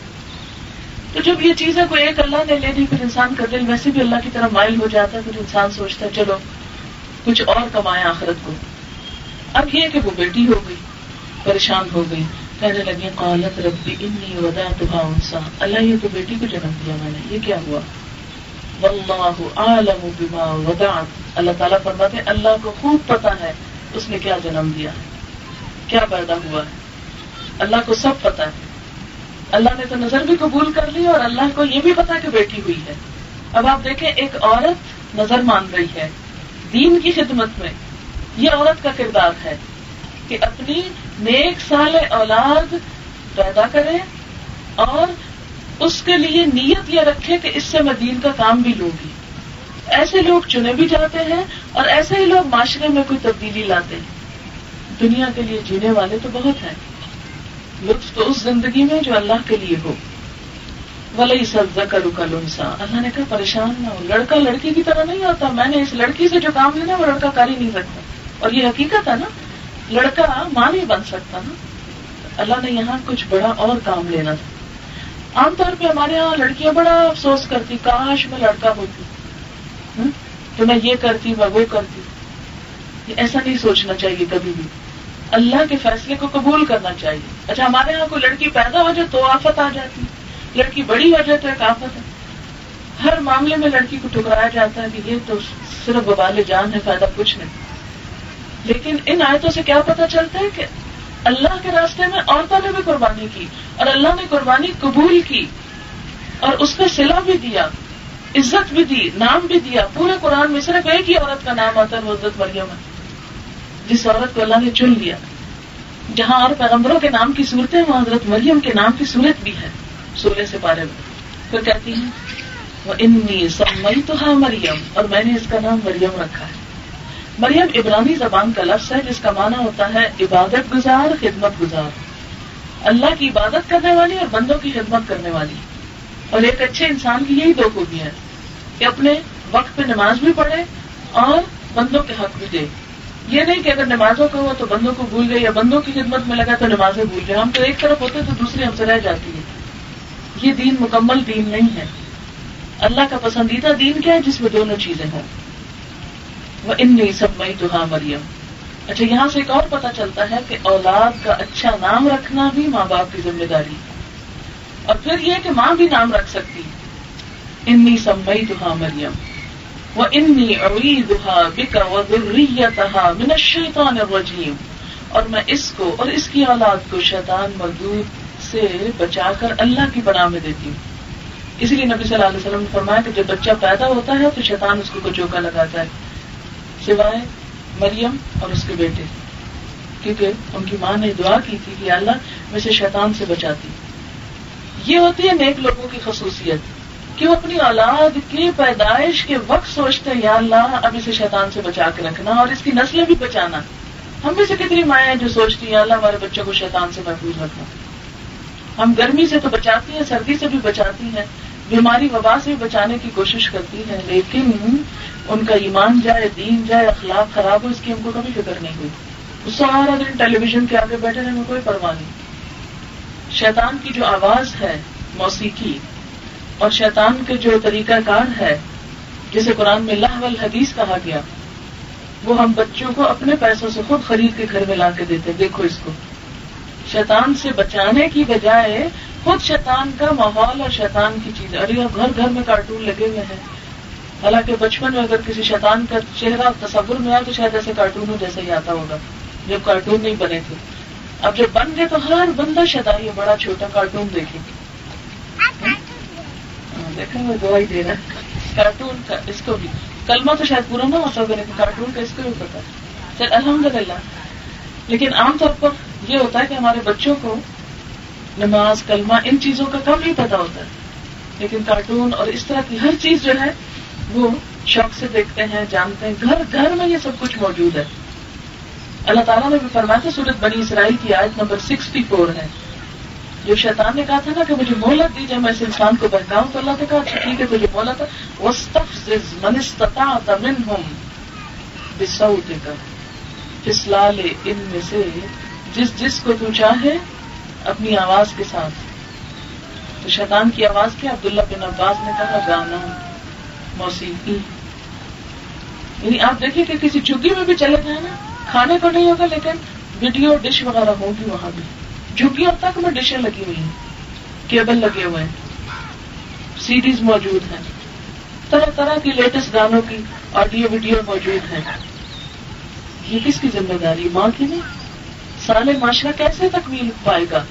تو جب یہ چیزیں کوئی ایک اللہ نے لے دی، پھر انسان کا دل ویسے بھی اللہ کی طرف مائل ہو جاتا ہے، پھر انسان سوچتا ہے چلو کچھ اور کمائے آخرت کو. اب یہ کہ وہ بیٹی ہو گئی، پریشان ہو گئی، کہنے لگی قالت ربی انی وضعتھا انثی، اللہ یہ تو بیٹی کو جنم دیا میں نے، یہ کیا ہوا. واللہ اعلم بما وضعت، اللہ تعالیٰ فرماتے ہیں اللہ کو خوب پتا ہے اس نے کیا جنم دیا ہے، کیا پیدا ہوا ہے، اللہ کو سب پتا ہے. اللہ نے تو نظر بھی قبول کر لی اور اللہ کو یہ بھی پتا کہ بیٹی ہوئی ہے. اب آپ دیکھیں ایک عورت نظر مان رہی ہے دین کی خدمت میں، یہ عورت کا کردار ہے کہ اپنی نیک صالح اولاد پیدا کرے اور اس کے لیے نیت یہ رکھے کہ اس سے میں دین کا کام بھی لوں گی. ایسے لوگ چنے بھی جاتے ہیں اور ایسے ہی لوگ معاشرے میں کوئی تبدیلی لاتے ہیں. دنیا کے لیے جینے والے تو بہت ہیں، لطف تو اس زندگی میں جو اللہ کے لیے ہو. وَلَيْسَ الذَّكَرُ كَالْأُنثَىٰ، اللہ نے کہا پریشان نہ ہو، لڑکا لڑکی کی طرح نہیں ہوتا. میں نے اس لڑکی سے جو کام لینا وہ لڑکا کر ہی نہیں سکتا، اور یہ حقیقت ہے نا، لڑکا ماں نہیں بن سکتا نا. اللہ نے یہاں کچھ بڑا اور کام لینا تھا. عام طور پہ ہمارے یہاں لڑکیاں بڑا افسوس کرتی، کاش میں لڑکا ہوتی تو میں یہ کرتی، میں وہ کرتی. ایسا نہیں سوچنا چاہیے کبھی بھی، اللہ کے فیصلے کو قبول کرنا چاہیے. اچھا ہمارے یہاں کوئی لڑکی پیدا ہو جائے تو آفت آ جاتی، لڑکی بڑی ہو جائے تو ایک آفت ہے. ہر معاملے میں لڑکی کو ٹھکرایا جاتا ہے کہ یہ تو صرف وبال جان ہے، فائدہ کچھ نہیں. لیکن ان آیتوں سے کیا پتہ چلتا ہے کہ اللہ کے راستے میں عورتوں نے بھی قربانی کی، اور اللہ نے قربانی قبول کی، اور اس میں صلہ بھی دیا، عزت بھی دی، نام بھی دیا. پورے قرآن میں صرف ایک ہی عورت کا نام آتا ہے، وہ حضرت مریم ہے، جس عورت کو اللہ نے چن لیا. جہاں اور پیغمبروں کے نام کی صورتیں، وہاں حضرت مریم کے نام کی صورت بھی ہے سولہ سے پارے میں. پھر کہتی ہیں وَإِنِّي سَمَّيْتُهَا مریم، اور میں نے اس کا نام مریم رکھا ہے. مریم عبرانی زبان کا لفظ ہے جس کا معنی ہوتا ہے عبادت گزار، خدمت گزار. اللہ کی عبادت کرنے والی اور بندوں کی خدمت کرنے والی. اور ایک اچھے انسان کی یہی دو خوبیاں ہیں کہ اپنے وقت پہ نماز بھی پڑھے اور بندوں کے حق بھی دے. یہ نہیں کہ اگر نمازوں کا ہوا تو بندوں کو بھول گئے، یا بندوں کی خدمت میں لگا تو نمازیں بھول گئے. ہم تو ایک طرف ہوتے تو دوسری ہم سے رہ جاتی ہے. یہ دین مکمل دین نہیں ہے. اللہ کا پسندیدہ دین کیا ہے؟ جس میں دونوں چیزیں ہوں. وَإِنِّي سَمَّيْتُهَا مریم. اچھا، یہاں سے ایک اور پتہ چلتا ہے کہ اولاد کا اچھا نام رکھنا بھی ماں باپ کی ذمہ داری ہے. اور پھر یہ کہ ماں بھی نام رکھ سکتی. انی سمیتها مریم وانی اعیذها بک وذریتها من الشیطان الرجیم. اور میں اس کو اور اس کی اولاد کو شیطان مردود سے بچا کر اللہ کی پناہ میں دیتی ہوں. اسی لیے نبی صلی اللہ علیہ وسلم نے فرمایا کہ جب بچہ پیدا ہوتا ہے تو شیطان اس کو کچوکا لگاتا ہے، سوائے مریم اور اس کے بیٹے، کیونکہ ان کی ماں نے دعا کی تھی کہ اللہ میں سے شیطان سے بچاتی. یہ ہوتی ہے نیک لوگوں کی خصوصیت کہ وہ اپنی اولاد کی پیدائش کے وقت سوچتے ہیں یا اللہ اب اسے شیطان سے بچا کے رکھنا اور اس کی نسلیں بھی بچانا. ہم میں سے کتنی مائیں ہیں جو سوچتی ہیں یا اللہ ہمارے بچوں کو شیطان سے محفوظ رکھنا. ہم گرمی سے تو بچاتی ہیں، سردی سے بھی بچاتی ہیں، بیماری وبا سے بھی بچانے کی کوشش کرتی ہیں، لیکن ان کا ایمان جائے، دین جائے، اخلاق خراب ہو، اس کی ہم کو کبھی فکر نہیں ہوئی. وہ سارا دن ٹیلی ویژن کے آگے بیٹھے رہے، ہمیں کوئی پرواہ نہیں. شیطان کی جو آواز ہے موسیقی، اور شیطان کے جو طریقہ کار ہے جسے قرآن میں لہو الحدیث کہا گیا، وہ ہم بچوں کو اپنے پیسوں سے خود خرید کے گھر میں لا کے دیتے. دیکھو اس کو شیطان سے بچانے کی بجائے خود شیطان کا ماحول اور شیطان کی چیز. ارے گھر گھر میں کارٹون لگے ہوئے ہیں. حالانکہ بچپن میں اگر کسی شیطان کا چہرہ تصور میں آئے تو شاید ایسے کارٹونوں جیسا ہی آتا ہوگا جب کارٹون نہیں بنے تھے. اب جب بن گئے تو ہر بندہ شیطان ہے، بڑا چھوٹا کارٹون دیکھے. دیکھا وہ دعائی دے رہا ہے کارٹون کا. اس کو بھی کلمہ تو شاید پورا نہ ہو سکتا لیکن کارٹون کا اس کو بھی پتا ہے. چل الحمدللہ. لیکن عام طور پر یہ ہوتا ہے کہ ہمارے بچوں کو نماز، کلمہ، ان چیزوں کا کم ہی پتا ہوتا ہے، لیکن کارٹون اور اس طرح کی ہر چیز جو ہے وہ شوق سے دیکھتے ہیں، جانتے ہیں. گھر گھر میں یہ سب کچھ موجود ہے. اللہ تعالیٰ نے بھی فرمایا تھا، سورۃ بنی اسرائیل کی آیت نمبر سکسٹی فور ہے. جو شیطان نے کہا تھا نا کہ مجھے مہلت دیجیے میں اس انسان کو بہکاؤں، تو اللہ نے کہا اچھا ٹھیک ہے تجھے مہلت ہے. وَاسْتَفْزِزْ مَنِ اسْتَطَعْتَ مِنْهُمْ بِصَوْتِكَ. پھسلا لے ان میں سے جس جس کو تو چاہے اپنی آواز کے ساتھ. تو شیطان کی آواز کیا؟ عبداللہ بن عباس نے کہا گانا، موسیقی. یعنی آپ دیکھیں کہ کسی جھگی میں بھی چلے جائیں نا، کھانے کو نہیں ہوگا لیکن ویڈیو ڈش وغیرہ ہوگی وہاں بھی. جھگیوں تک میں ڈشیں لگی ہوئی ہیں، کیبل لگے ہوئے ہیں، سی ڈیز موجود ہیں، طرح طرح کی لیٹسٹ گانوں کی آڈیو ویڈیو موجود ہیں. یہ کس کی ذمہ داری؟ ماں کی نہیں. سالے معاشرہ کیسے تکمیل پائے گا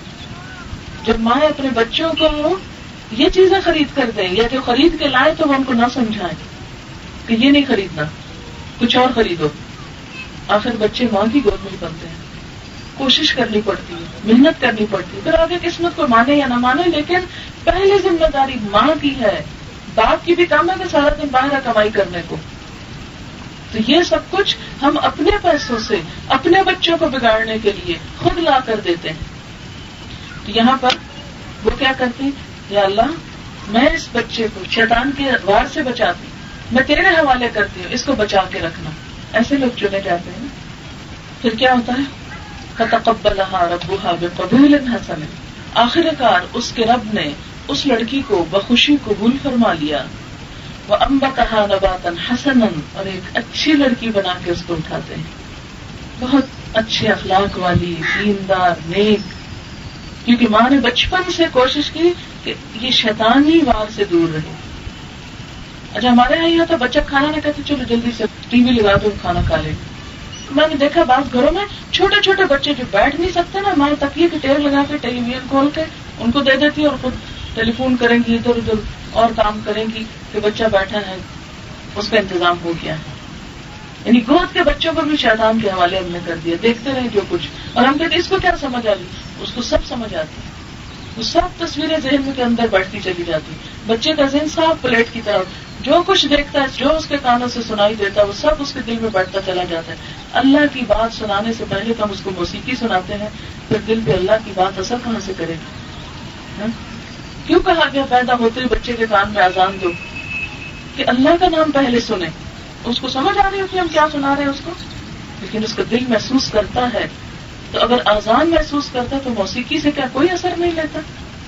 جب ماں اپنے بچوں کو یہ چیزیں خرید کر دیں، یا جو خرید کے لائے تو وہ ان کو نہ سمجھائیں کہ یہ نہیں خریدنا، کچھ اور خریدو. آخر بچے ماں کی گود میں ہی بنتے ہیں. کوشش کرنی پڑتی ہے، محنت کرنی پڑتی ہے، پھر آگے قسمت کو مانے یا نہ مانے، لیکن پہلی ذمہ داری ماں کی ہے. باپ کی بھی کام ہے کہ سارا دن باہر کمائی کرنے کو. تو یہ سب کچھ ہم اپنے پیسوں سے اپنے بچوں کو بگاڑنے کے لیے خود لا کر دیتے ہیں. تو یہاں پر وہ کیا کرتے ہیں؟ یا اللہ میں اس بچے کو شیطان کے وار سے بچاتی، میں تیرے حوالے کرتی ہوں، اس کو بچا کے رکھنا. ایسے لوگ چنے جاتے ہیں. پھر کیا ہوتا ہے؟ فَتَقَبَّلَهَا رَبُّهَا بِقَبُولٍ حَسَنٍ. آخر کار اس کے رب نے اس لڑکی کو بخوشی قبول فرما لیا. وَأَنبَتَهَا نَبَاتًا حَسَنًا. اور ایک اچھی لڑکی بنا کے اس کو اٹھاتے ہیں، بہت اچھے اخلاق والی، دیندار، نیک. کیونکہ ماں نے بچپن سے کوشش کی کہ یہ شیطانی وار سے دور رہے. اچھا ہمارے یہاں یہ ہوتا بچہ کھانا نہ کہتے چلو جلدی سے ٹی وی لگا دو کھانا کھا لیں. میں نے دیکھا بعض گھروں میں چھوٹے چھوٹے بچے جو بیٹھ نہیں سکتے نا، ہمارے تکیے کی ٹیر لگا کے ٹیلی ویژن کھول کے ان کو دے دیتی اور خود ٹیلی فون کریں گی ادھر ادھر اور کام کریں گی کہ بچہ بیٹھا ہے، اس کا انتظام ہو گیا ہے. یعنی گود کے بچوں کو بھی شیطان کے حوالے ہم نے کر دیا، دیکھتے رہے جو کچھ. اور ہم کہتے اس کو کیا سمجھ آ رہی، اس کو سب سمجھ آتی، وہ سب تصویریں ذہن کے اندر بیٹھتی چلی جاتی. بچے کا ذہن صاف پلیٹ کی طرف، جو کچھ دیکھتا ہے جو اس کے کانوں سے سنائی دیتا ہے وہ سب اس کے دل میں بیٹھتا چلا جاتا ہے. اللہ کی بات سنانے سے پہلے تو ہم اس کو موسیقی سناتے ہیں، پھر دل پہ اللہ کی بات اثر کہاں سے کرے گی؟ کیوں کہا گیا پیدا ہوتے ہی بچے کے کان میں اذان دو کہ اللہ کا نام پہلے سنیں. اس کو سمجھ آ رہی ہوتی ہم کیا سنا رہے ہیں اس کو، لیکن اس کا دل محسوس کرتا ہے. تو اگر اذان محسوس کرتا ہے تو موسیقی سے کیا کوئی اثر نہیں لیتا.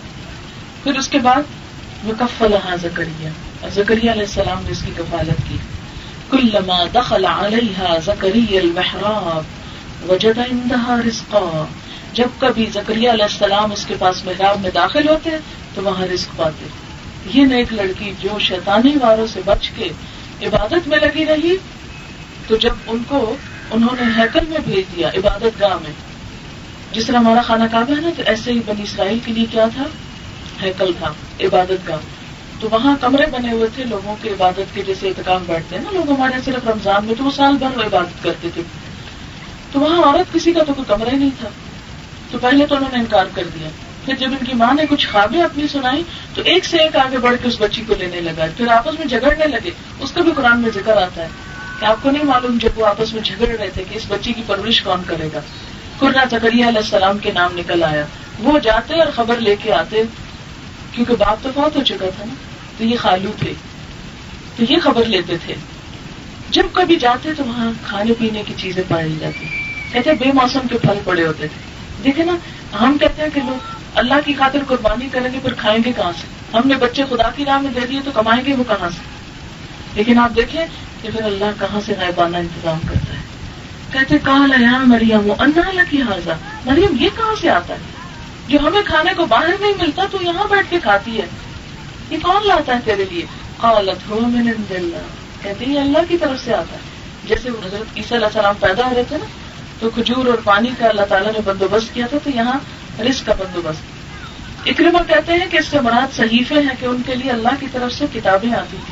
پھر اس کے بعد وکفلھا زکریا، اور زکریا علیہ السلام نے اس کی کفالت کی. کلما دخل علیہا زکریا المحراب وجد عندہا رزقا، جب کبھی زکریا علیہ السلام اس کے پاس محراب میں داخل ہوتے تو وہاں رزق پاتے. یہ نیک لڑکی جو شیطانی واروں سے بچ کے عبادت میں لگی رہی، تو جب ان کو انہوں نے ہیکل میں بھیج دیا، عبادت گاہ میں، جس طرح ہمارا خانہ کعبہ ہے نا، تو ایسے ہی بنی اسرائیل کے لیے کیا تھا، ہیکل تھا، عبادت گاہ. تو وہاں کمرے بنے ہوئے تھے لوگوں کے عبادت کے، جیسے اعتکاف بیٹھتے ہیں نا لوگ ہمارے صرف رمضان میں، تو وہ سال بھر وہ عبادت کرتے تھے. تو وہاں عورت کسی کا تو کوئی کمرہ ہی نہیں تھا. تو پہلے تو انہوں نے انکار کر دیا. پھر جب ان کی ماں نے کچھ خوابیں اپنی سنائی تو ایک سے ایک آگے بڑھ کے اس بچی کو لینے لگا. پھر آپس میں جھگڑنے لگے. اس کا بھی قرآن میں ذکر آتا ہے کہ آپ کو نہیں معلوم جب وہ آپس میں جھگڑ رہے تھے کہ اس بچی کی پرورش کون کرے گا. قرہ زکریا علیہ السلام کے نام نکل آیا. وہ جاتے اور خبر لے کے آتے، کیونکہ باپ تو فوت ہو چکا تھا نا، تو یہ خالو تھے، تو یہ خبر لیتے تھے. جب کبھی جاتے تو وہاں کھانے پینے کی چیزیں پائی جاتی. کہتے بے موسم کے پھل پڑے ہوتے تھے. دیکھیں نا، ہم کہتے ہیں کہ لوگ اللہ کی خاطر قربانی کریں گے، پھر کھائیں گے کہاں سے؟ ہم نے بچے خدا کی راہ میں دے دیے تو کمائیں گے وہ کہاں سے؟ لیکن آپ دیکھیں کہ پھر اللہ کہاں سے غائبانہ انتظام کرتا ہے. کہتے قال یا مریم انا لک ھذا، مریم یہ کہاں سے آتا ہے جو ہمیں کھانے کو باہر نہیں ملتا تو یہاں بیٹھ کے کھاتی ہے، یہ کون لاتا ہے تیرے لیے؟ قالت هو من عند اللہ، کہتے ہیں یہ اللہ کی طرف سے آتا ہے. جیسے حضرت عیسیٰ علیہ السلام پیدا ہو رہے تھے نا، تو کھجور اور پانی کا اللہ تعالیٰ نے بندوبست کیا تھا، تو یہاں رزق کا بندوبست. اکرمہ کہتے ہیں کہ اس سے مراد صحیفے ہیں کہ ان کے لیے اللہ کی طرف سے کتابیں آتی تھی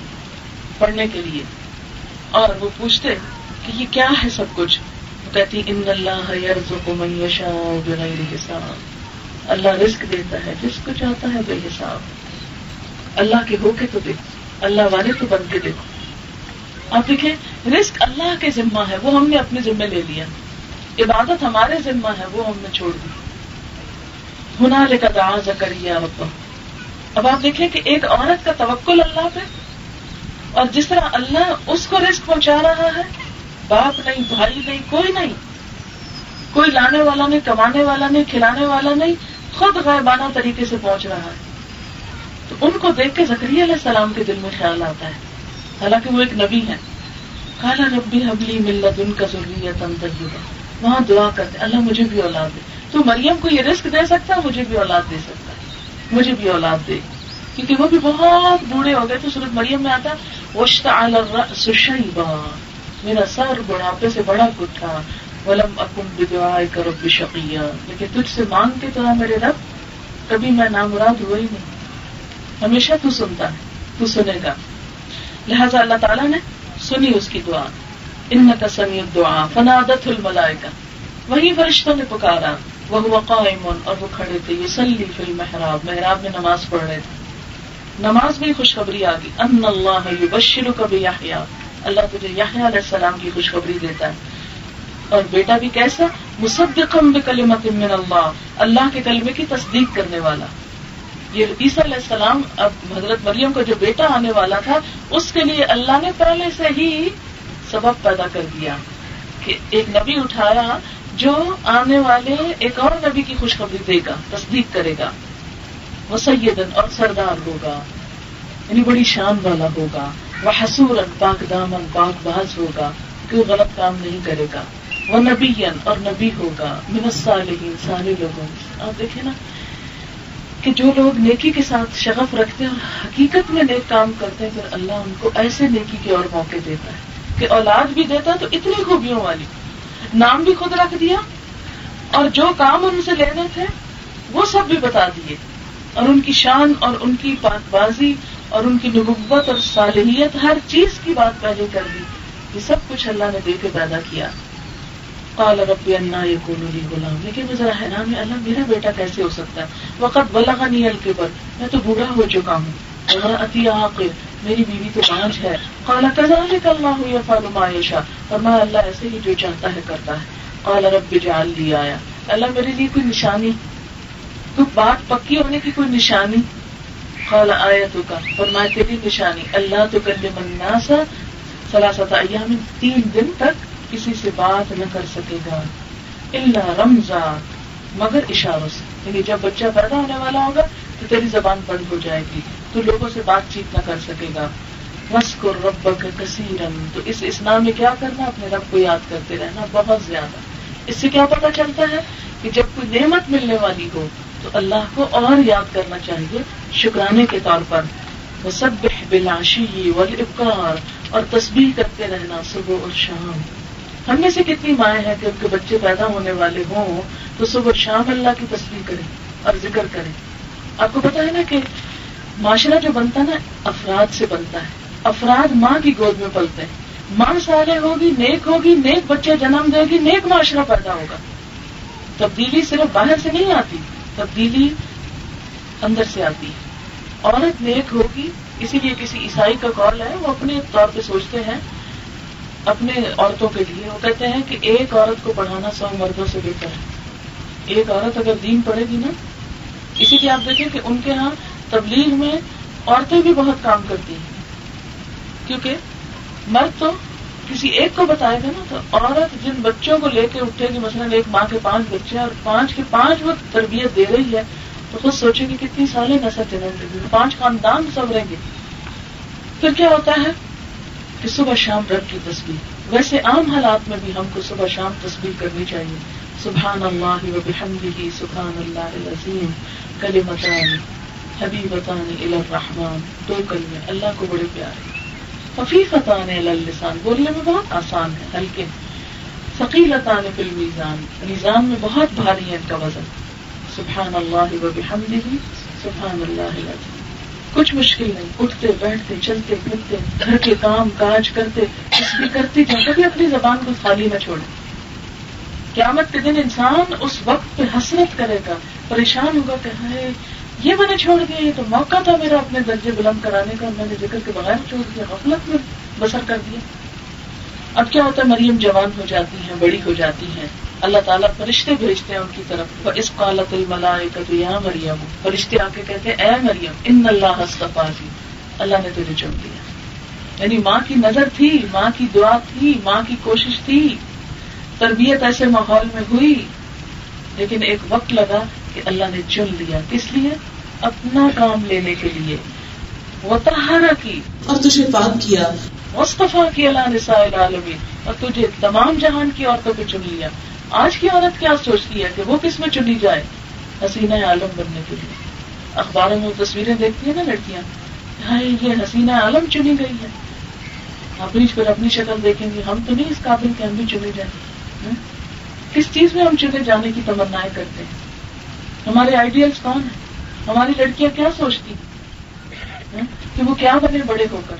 پڑھنے کے لیے. اور وہ پوچھتے کہ یہ کیا ہے سب کچھ؟ وہ کہتی ان اللہ یرزق من یشاء بغیر حساب، اللہ رزق دیتا ہے جس کو چاہتا ہے بے حساب. اللہ کے ہو کے تو دیکھو، اللہ والے تو بن کے دیکھو. آپ دیکھیں رزق اللہ کے ذمہ ہے، وہ ہم نے اپنے ذمہ لے لیا. عبادت ہمارے ذمہ ہے، وہ ہم نے چھوڑ دی. ہنالک دعا زکریا ربہ. اب آپ دیکھیں کہ ایک عورت کا توکل اللہ پہ، اور جس طرح اللہ اس کو رزق پہنچا رہا ہے، باپ نہیں، بھائی نہیں، کوئی نہیں، کوئی لانے والا نہیں، کمانے والا نہیں، کھلانے والا نہیں، خود غائبانہ طریقے سے پہنچ رہا ہے. تو ان کو دیکھ کے زکریا علیہ السلام کے دل میں خیال آتا ہے، حالانکہ وہ ایک نبی ہے. قال ربی هب لی من لدنک ذریۃ طیبہ، وہاں دعا کرتے اللہ مجھے بھی اولاد دے. تو مریم کو یہ رزق دے سکتا ہے، مجھے بھی اولاد دے سکتا ہے، مجھے بھی اولاد دے، کیونکہ وہ بھی بہت بوڑھے ہو گئے. تو سورۃ مریم میں آتا واشتعل الرأس شیبا، میرا سر بڑھاپے سے بڑا گٹھا، ولم اکن بدعائک رب شقیا، لیکن تجھ سے مانگ کے تو میرے رب کبھی میں نامراد ہوا ہی نہیں، ہمیشہ تو سنتا ہے، تو سنے گا. لہذا اللہ تعالیٰ نے سنی اس کی دعا. انک سمیع الدعاء فنادته الملائکہ، وہی فرشتوں نے پکارا. وہو قائم، اور وہ کھڑے تھے. یصلی فی المحراب، محراب میں نماز پڑھ رہے تھے. نماز میں خوشخبری آ گئی. ان اللہ یبشرک بیحییٰ، اللہ تجھے یحییٰ علیہ السلام کی خوشخبری دیتا ہے. اور بیٹا بھی کیسا؟ مصدقا بکلمۃ من اللہ، اللہ کے کلمے کی تصدیق کرنے والا. یہ عیسیٰ علیہ السلام، اب حضرت مریم کا جو بیٹا آنے والا تھا، اس کے لیے اللہ نے پہلے سے ہی سبب پیدا کر دیا کہ ایک نبی اٹھایا جو آنے والے ایک اور نبی کی خوشخبری دے گا، تصدیق کرے گا. وہ سیدن، اور سردار ہوگا، یعنی بڑی شان والا ہوگا. وہ حسورن، پاک دامن، پاک باز ہوگا، کوئی غلط کام نہیں کرے گا. وہ نبیین، اور نبی ہوگا. من الصالحین، سارے لوگوں. آپ دیکھیں نا کہ جو لوگ نیکی کے ساتھ شغف رکھتے ہیں اور حقیقت میں نیک کام کرتے ہیں پھر اللہ ان کو ایسے نیکی کے اور موقع دیتا ہے کہ اولاد بھی دیتا ہے تو اتنی خوبیوں والی، نام بھی خود رکھ دیا اور جو کام ان سے لینے تھے وہ سب بھی بتا دیے، اور ان کی شان اور ان کی پاک بازی اور ان کی نبوت اور صالحیت ہر چیز کی بات پہلے کر دی. یہ سب کچھ اللہ نے دے کے پیدا کیا. قال رب انا یکون لی غلام، لیکن میں ذرا حیران ہے، اللہ میرا بیٹا کیسے ہو سکتا ہے؟ وقد بلغنی الکبر، میں تو بوڑھا ہو چکا ہوں، وامرأتی عاقر، میری بیوی تو بانجھ ہے. قال کذلک اللہ یفعل ما یشاء، فرمایا اللہ ایسے ہی جو چاہتا ہے کرتا ہے. قال رب اجعل لی آیا، اللہ میرے لیے کوئی نشانی، کوئی بات پکی ہونے کی کوئی نشانی. قال آیتک، فرمایا تیری نشانی اللہ تکلم الناس ثلاثۃ ایام، تین دن تک کسی سے بات نہ کر سکے گا، الا رمزا، مگر اشاروں سے. یعنی جب بچہ پیدا ہونے والا ہوگا تو تیری زبان بند ہو جائے گی، تو لوگوں سے بات چیت نہ کر سکے گا. وَاذْكُرْ رَبَّكَ كَثِيرًا، تو اس اسنا میں کیا کرنا؟ اپنے رب کو یاد کرتے رہنا بہت زیادہ. اس سے کیا پتہ چلتا ہے کہ جب کوئی نعمت ملنے والی ہو تو اللہ کو اور یاد کرنا چاہیے شکرانے کے طور پر. وَسَبِّحْ بِالْعَشِيِّ وَالْإِبْكَارِ، اور تسبیح کرتے رہنا صبح اور شام. ہم میں سے کتنی مائیں ہیں کہ ان کے بچے پیدا ہونے والے ہوں تو صبح شام اللہ کی تسبیح کریں اور ذکر کریں. آپ کو پتا ہے نا کہ معاشرہ جو بنتا ہے نا افراد سے بنتا ہے. افراد ماں کی گود میں پلتے ہیں، ماں صالح ہوگی، نیک ہوگی، نیک بچے جنم دے گی، نیک معاشرہ پیدا ہوگا. تبدیلی صرف باہر سے نہیں آتی، تبدیلی اندر سے آتی ہے. عورت نیک ہوگی، اسی لیے کسی عیسائی کا قول ہے، وہ اپنے طور پہ سوچتے ہیں اپنے عورتوں کے لیے، وہ کہتے ہیں کہ ایک عورت کو پڑھانا سو مردوں سے بہتر ہے. ایک عورت اگر دین پڑھے گی نا، اسی لیے آپ دیکھیں کہ ان کے ہاں تبلیغ میں عورتیں بھی بہت کام کرتی ہیں، کیونکہ مرد تو کسی ایک کو بتائے گا نا، تو عورت جن بچوں کو لے کے اٹھے گی، مثلا ایک ماں کے پانچ بچے اور پانچ کے پانچ وہ تربیت دے رہی ہے، تو خود سوچے گی کتنی سالیں نسل جنم دے گی، پانچ خاندان سنوریں گے. پھر کیا ہوتا ہے کہ صبح شام رب کی تسبیح. ویسے عام حالات میں بھی ہم کو صبح شام تسبیح کرنی چاہیے. سبحان اللہ وبحمدہ، سبحان اللہ العظیم، کلمتان حبیبتان الی الرحمن، دو کلمے اللہ کو بڑے پیارے. خفیفتان علی اللسان، بولنے میں بہت آسان ہے، ہلکے. ثقیلتان فی المیزان، میزان میں بہت بھاری ہے ان کا وزن. سبحان اللہ وبحمدہ، سبحان اللہ العظیم. کچھ مشکل نہیں، اٹھتے بیٹھتے چلتے پھرتے گھر کے کام کاج کرتے تسبیح کرتے جائیں، کبھی اپنی زبان کو خالی نہ چھوڑیں. قیامت کے دن انسان اس وقت پہ حسرت کرے گا، پریشان ہوگا کہ ہائے یہ میں نے چھوڑ دیا، یہ تو موقع تھا میرا اپنے درجے بلند کرانے کا، میں نے ذکر کے بغیر چھوڑ دیا، غفلت میں بسر کر دیا. اب کیا ہوتا ہے، مریم جوان ہو جاتی ہیں، بڑی ہو جاتی ہیں، اللہ تعالیٰ فرشتے بھیجتے ہیں ان کی طرف. وَإِذْ قَالَتِ الْمَلَائِكَةُ يَا مَرْيَمُ، فرشتے آ کے کہتے ہیں اے مریم، اِنَّ اللَّهَ اصْطَفَاكِ، اللہ نے تجھے چن لیا. یعنی ماں کی نظر تھی، ماں کی دعا تھی، ماں کی کوشش تھی، تربیت ایسے ماحول میں ہوئی، لیکن ایک وقت لگا کہ اللہ نے چن لیا. کس لیے؟ اپنا کام لینے کے لیے. وَطَهَّرَكِ، اور تجھے پاک کیا. وَاصْطَفَاكِ عَلَىٰ نِسَاءِ الْعَالَمِينَ، اور تجھے تمام جہان کی عورتوں پہ چن لیا. آج کی عورت کیا سوچتی ہے کہ وہ کس میں چنی جائے؟ حسینہ عالم بننے کے لیے. اخباروں میں تصویریں دیکھتی ہیں نا لڑکیاں، ہائے یہ حسینہ عالم چنی گئی ہے. اپنی پھر اپنی شکل دیکھیں گی، ہم تو نہیں اس قابل کہ ہم بھی چنے جائیں. کس چیز میں ہم چنے جانے کی تمنائیں کرتے ہیں؟ ہمارے آئیڈیلز کون ہیں؟ ہماری لڑکیاں کیا سوچتی ہیں کہ وہ کیا بنے بڑے ہو کر،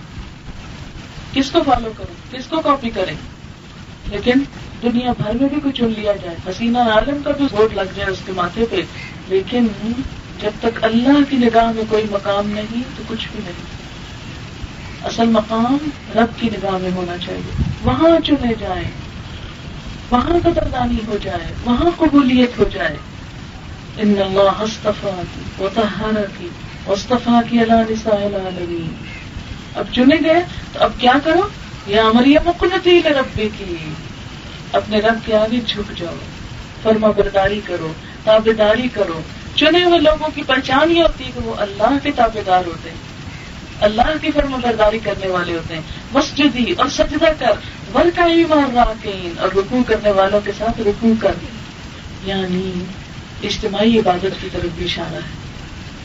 کس کو فالو کریں، کس کو کاپی کریں؟ لیکن دنیا بھر میں بھی کوئی چن لیا جائے، حسینہ عالم کا بھی ووٹ لگ جائے اس کے ماتھے پہ، لیکن جب تک اللہ کی نگاہ میں کوئی مقام نہیں تو کچھ بھی نہیں. اصل مقام رب کی نگاہ میں ہونا چاہیے، وہاں چنے جائیں، وہاں قدردانی ہو جائے، وہاں قبولیت ہو جائے. ان اللہ اصطفاکی وطہرکی واصطفاکی علی نساء العالمین. اب چنے گئے تو اب کیا کرو؟ یا مریم اقنتی لربکی، اپنے رب کے آگے جھک جاؤ، فرما برداری کرو، تابعداری کرو. چنے ہوئے لوگوں کی پہچان یہ ہوتی ہے کہ وہ اللہ کے تابعدار ہوتے ہیں، اللہ کی فرما برداری کرنے والے ہوتے ہیں. وسجدی، اور سجدہ کر، ورکعی مع الراکعین، اور رکوع کرنے والوں کے ساتھ رکوع کر. یعنی اجتماعی عبادت کی طرف بھی اشارہ ہے.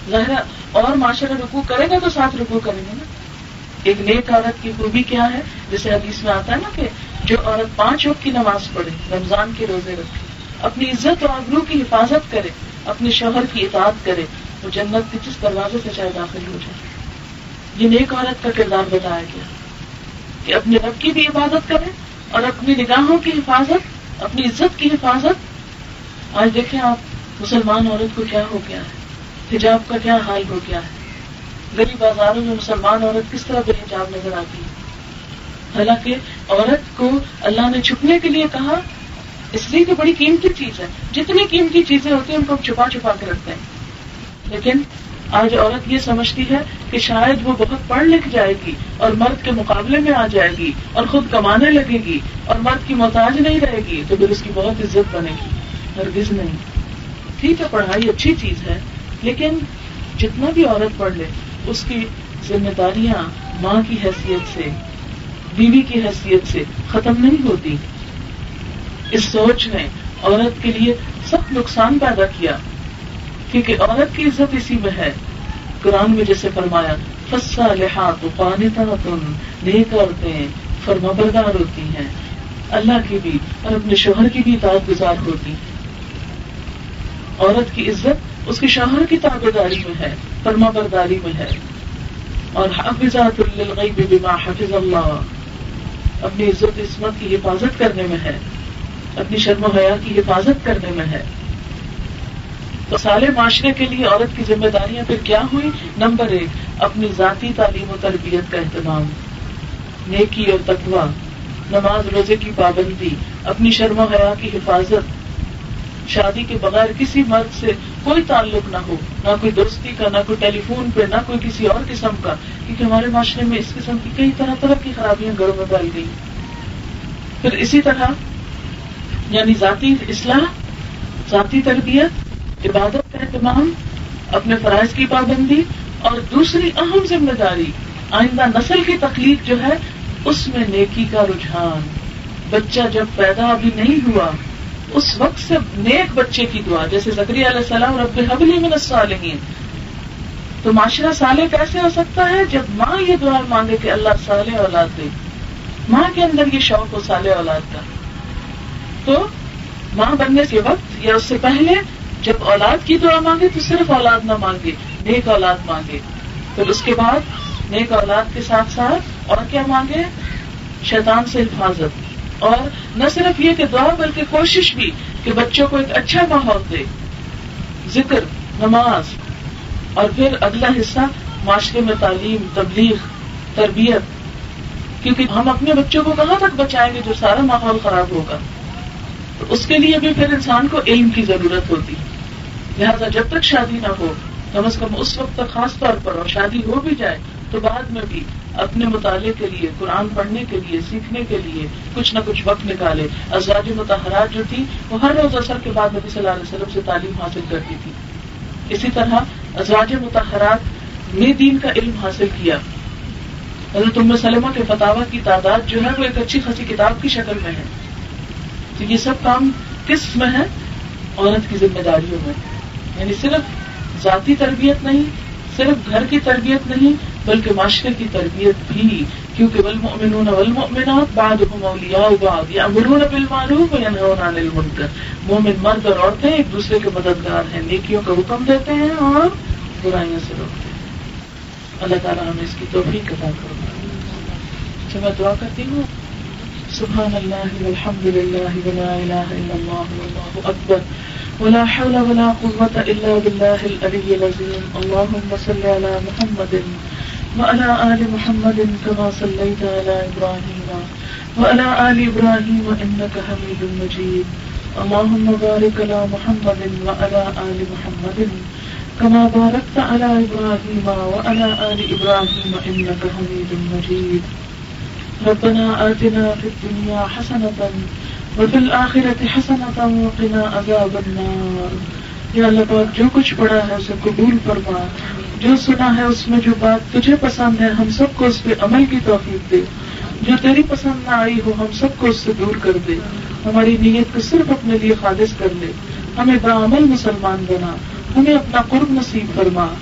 ظاہر اور معاشرہ رکوع کرے گا تو ساتھ رکوع کریں گے نا. ایک نیک عورت کی خوبی کیا ہے؟ جیسے حدیث میں آتا ہے نا کہ جو عورت پانچ وقت کی نماز پڑھے، رمضان کے روزے رکھے، اپنی عزت اور آبرو کی حفاظت کرے، اپنے شوہر کی اطاعت کرے، وہ جنت کے جس دروازے سے چاہے داخل ہو جائے. یہ نیک عورت کا کردار بتایا گیا کہ اپنے رب کی بھی عبادت کرے اور اپنی نگاہوں کی حفاظت، اپنی عزت کی حفاظت. آج دیکھیں آپ مسلمان عورت کو کیا ہو گیا ہے، حجاب کا کیا حال ہو گیا ہے. گلی بازاروں میں مسلمان عورت کس طرح بے حجاب نظر آتی ہے. حالانکہ عورت کو اللہ نے چھپنے کے لیے کہا اس لیے کہ بڑی قیمتی چیز ہے. جتنی قیمتی چیزیں ہوتی ہیں ان کو چھپا چھپا کے رکھتے ہیں. لیکن آج عورت یہ سمجھتی ہے کہ شاید وہ بہت پڑھ لکھ جائے گی اور مرد کے مقابلے میں آ جائے گی اور خود کمانے لگے گی اور مرد کی محتاج نہیں رہے گی تو پھر اس کی بہت عزت بنے گی. ہرگز نہیں. ٹھیک ہے پڑھائی اچھی چیز ہے، لیکن جتنا بھی عورت پڑھ لے اس کی ذمہ داریاں ماں کی حیثیت سے، بیوی کی حیثیت سے ختم نہیں ہوتی. اس سوچ نے عورت کے لیے سخت نقصان پیدا کیا، کیونکہ عورت کی عزت اسی میں ہے. قرآن میں جیسے فرمایا فالصالحات قانتات، نیک عورتیں فرمانبردار ہوتی ہیں، اللہ کی بھی اور اپنے شوہر کی بھی اطاعت گزار ہوتی. عورت کی عزت اس کے شوہر کی تابعداری میں ہے، فرمانبرداری میں ہے. اور حافظات للغیب بما حفظ اللہ، اپنی عزت عصمت کی حفاظت کرنے میں ہے، اپنی شرم و حیا کی حفاظت کرنے میں ہے. تو صالح معاشرے کے لیے عورت کی ذمہ داریاں پھر کیا ہوئی؟ نمبر ایک، اپنی ذاتی تعلیم و تربیت کا اہتمام، نیکی اور تقوی، نماز روزے کی پابندی، اپنی شرم و حیا کی حفاظت. شادی کے بغیر کسی مرد سے کوئی تعلق نہ ہو، نہ کوئی دوستی کا، نہ کوئی ٹیلی فون پہ، نہ کوئی کسی اور قسم کا، کیونکہ ہمارے معاشرے میں اس قسم کی کئی طرح طرح کی خرابیاں گھروں میں پھیل گئی. پھر اسی طرح یعنی ذاتی اصلاح، ذاتی تربیت، عبادت کا اہتمام، اپنے فرائض کی پابندی، اور دوسری اہم ذمہ داری آئندہ نسل کی تخلیق جو ہے اس میں نیکی کا رجحان. بچہ جب پیدا ابھی نہیں ہوا اس وقت سے نیک بچے کی دعا، جیسے زکریا علیہ السلام رب ہب لی من الصالحین. تو معاشرہ صالح کیسے ہو سکتا ہے؟ جب ماں یہ دعا مانگے کہ اللہ صالح اولاد دے. ماں کے اندر یہ شوق ہو صالح اولاد کا. تو ماں بننے کے وقت یا اس سے پہلے جب اولاد کی دعا مانگے تو صرف اولاد نہ مانگے، نیک اولاد مانگے. پھر اس کے بعد نیک اولاد کے ساتھ ساتھ اور کیا مانگے؟ شیطان سے حفاظت. اور نہ صرف یہ کہ دعا بلکہ کوشش بھی کہ بچوں کو ایک اچھا ماحول دے، ذکر، نماز. اور پھر اگلا حصہ معاشرے میں تعلیم، تبلیغ، تربیت. کیونکہ ہم اپنے بچوں کو کہاں تک بچائیں گے جو سارا ماحول خراب ہوگا. تو اس کے لیے بھی پھر انسان کو علم کی ضرورت ہوتی. لہذا جب تک شادی نہ ہو کم از کم اس وقت تک خاص طور پر، اور شادی ہو بھی جائے تو بعد میں بھی اپنے مطالعے کے لیے، قرآن پڑھنے کے لیے، سیکھنے کے لیے کچھ نہ کچھ وقت نکالے. ازواج مطہرات جو تھی وہ ہر روز عصر کے بعد نبی صلی اللہ علیہ وسلم سے تعلیم حاصل کرتی تھی. اسی طرح ازواج مطہرات نے دین کا علم حاصل کیا. حضرت ام سلمہ کے فتاوی کی تعداد جو ہے وہ ایک اچھی خاصی کتاب کی شکل میں ہے. تو یہ سب کام کس میں ہے؟ عورت کی ذمہ داریوں میں. یعنی صرف ذاتی تربیت نہیں، صرف گھر کی تربیت نہیں، بلکہ معاشرے کی تربیت بھی. کیونکہ والمؤمنون والمؤمنات بعضهم اولیاء بعض یامرون بالمعروف وینہون عن المنکر. مومن مرد اور عورتیں ایک دوسرے کے مددگار ہیں، نیکیوں کا حکم دیتے ہیں اور برائیوں سے روکتے ہیں. اللہ تعالیٰ ہمیں اس کی توفیق عطا فرمائے. اچھا میں دعا کرتی ہوں. سبحان اللہ والحمد للہ ولا الہ الا اللہ واللہ اکبر ولا حول ولا قوة الا باللہ العلی العظیم. اللهم صل علی محمد وعلى آل محمد كما صليت على إبراهيم وعلى آل إبراهيم إنك حميد مجيد. اللهم بارك على محمد وعلى آل محمد كما باركت على إبراهيم وعلى آل إبراهيم إنك حميد مجيد. ربنا آتنا في الدنيا حسنة وفي الآخرة حسنة وقنا عذاب النار. یا اللہ پاک جو کچھ پڑھا ہے اسے قبول فرما، جو سنا ہے اس میں جو بات تجھے پسند ہے ہم سب کو اس پہ عمل کی توفیق دے، جو تیری پسند نہ آئی ہو ہم سب کو اس سے دور کر دے. ہماری نیت کو صرف اپنے لیے خالص کر لے. ہمیں باعمل مسلمان بنا، ہمیں اپنا قرب نصیب فرما.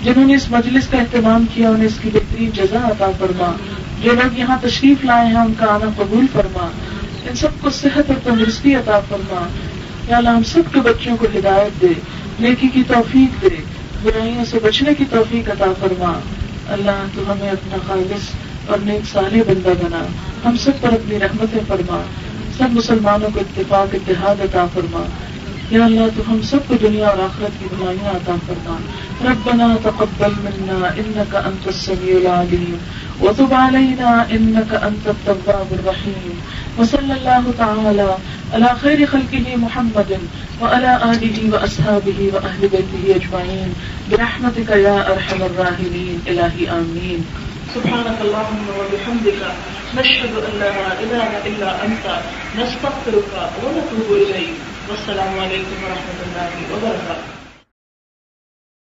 جنہوں نے اس مجلس کا اہتمام کیا انہیں اس کی بہترین جزا عطا فرما. جو لوگ یہاں تشریف لائے ہیں ان کا آنا قبول فرما. ان سب کو صحت اور تندرستی عطا فرما. یا اللہ ہم سب کے بچوں کو ہدایت دے, نیکی کی توفیق دے, برائیوں سے بچنے کی توفیق عطا فرما. اللہ تو ہمیں اپنا خالص اور نیک صالح بندہ بنا, ہم سب پر اپنی رحمتیں فرما, سب مسلمانوں کو اتفاق اتحاد عطا فرما. یا اللہ تو ہم سب کو دنیا اور آخرت کی بھلائیاں عطا فرما. ربنا تقبل منا انك انت السميع العليم وتب علينا انك انت التواب الرحيم. وصلى الله تعالى على خير خلقه محمد وعلى آله وأصحابه وأهل بيته أجمعين برحمتك يا أرحم الراحمين. إلهي آمين. سبحانك اللهم وبحمدك نشهد أن لا إله إلا أنت نستغفرك ونتوب إليك. والسلام عليكم ورحمة الله وبركاته.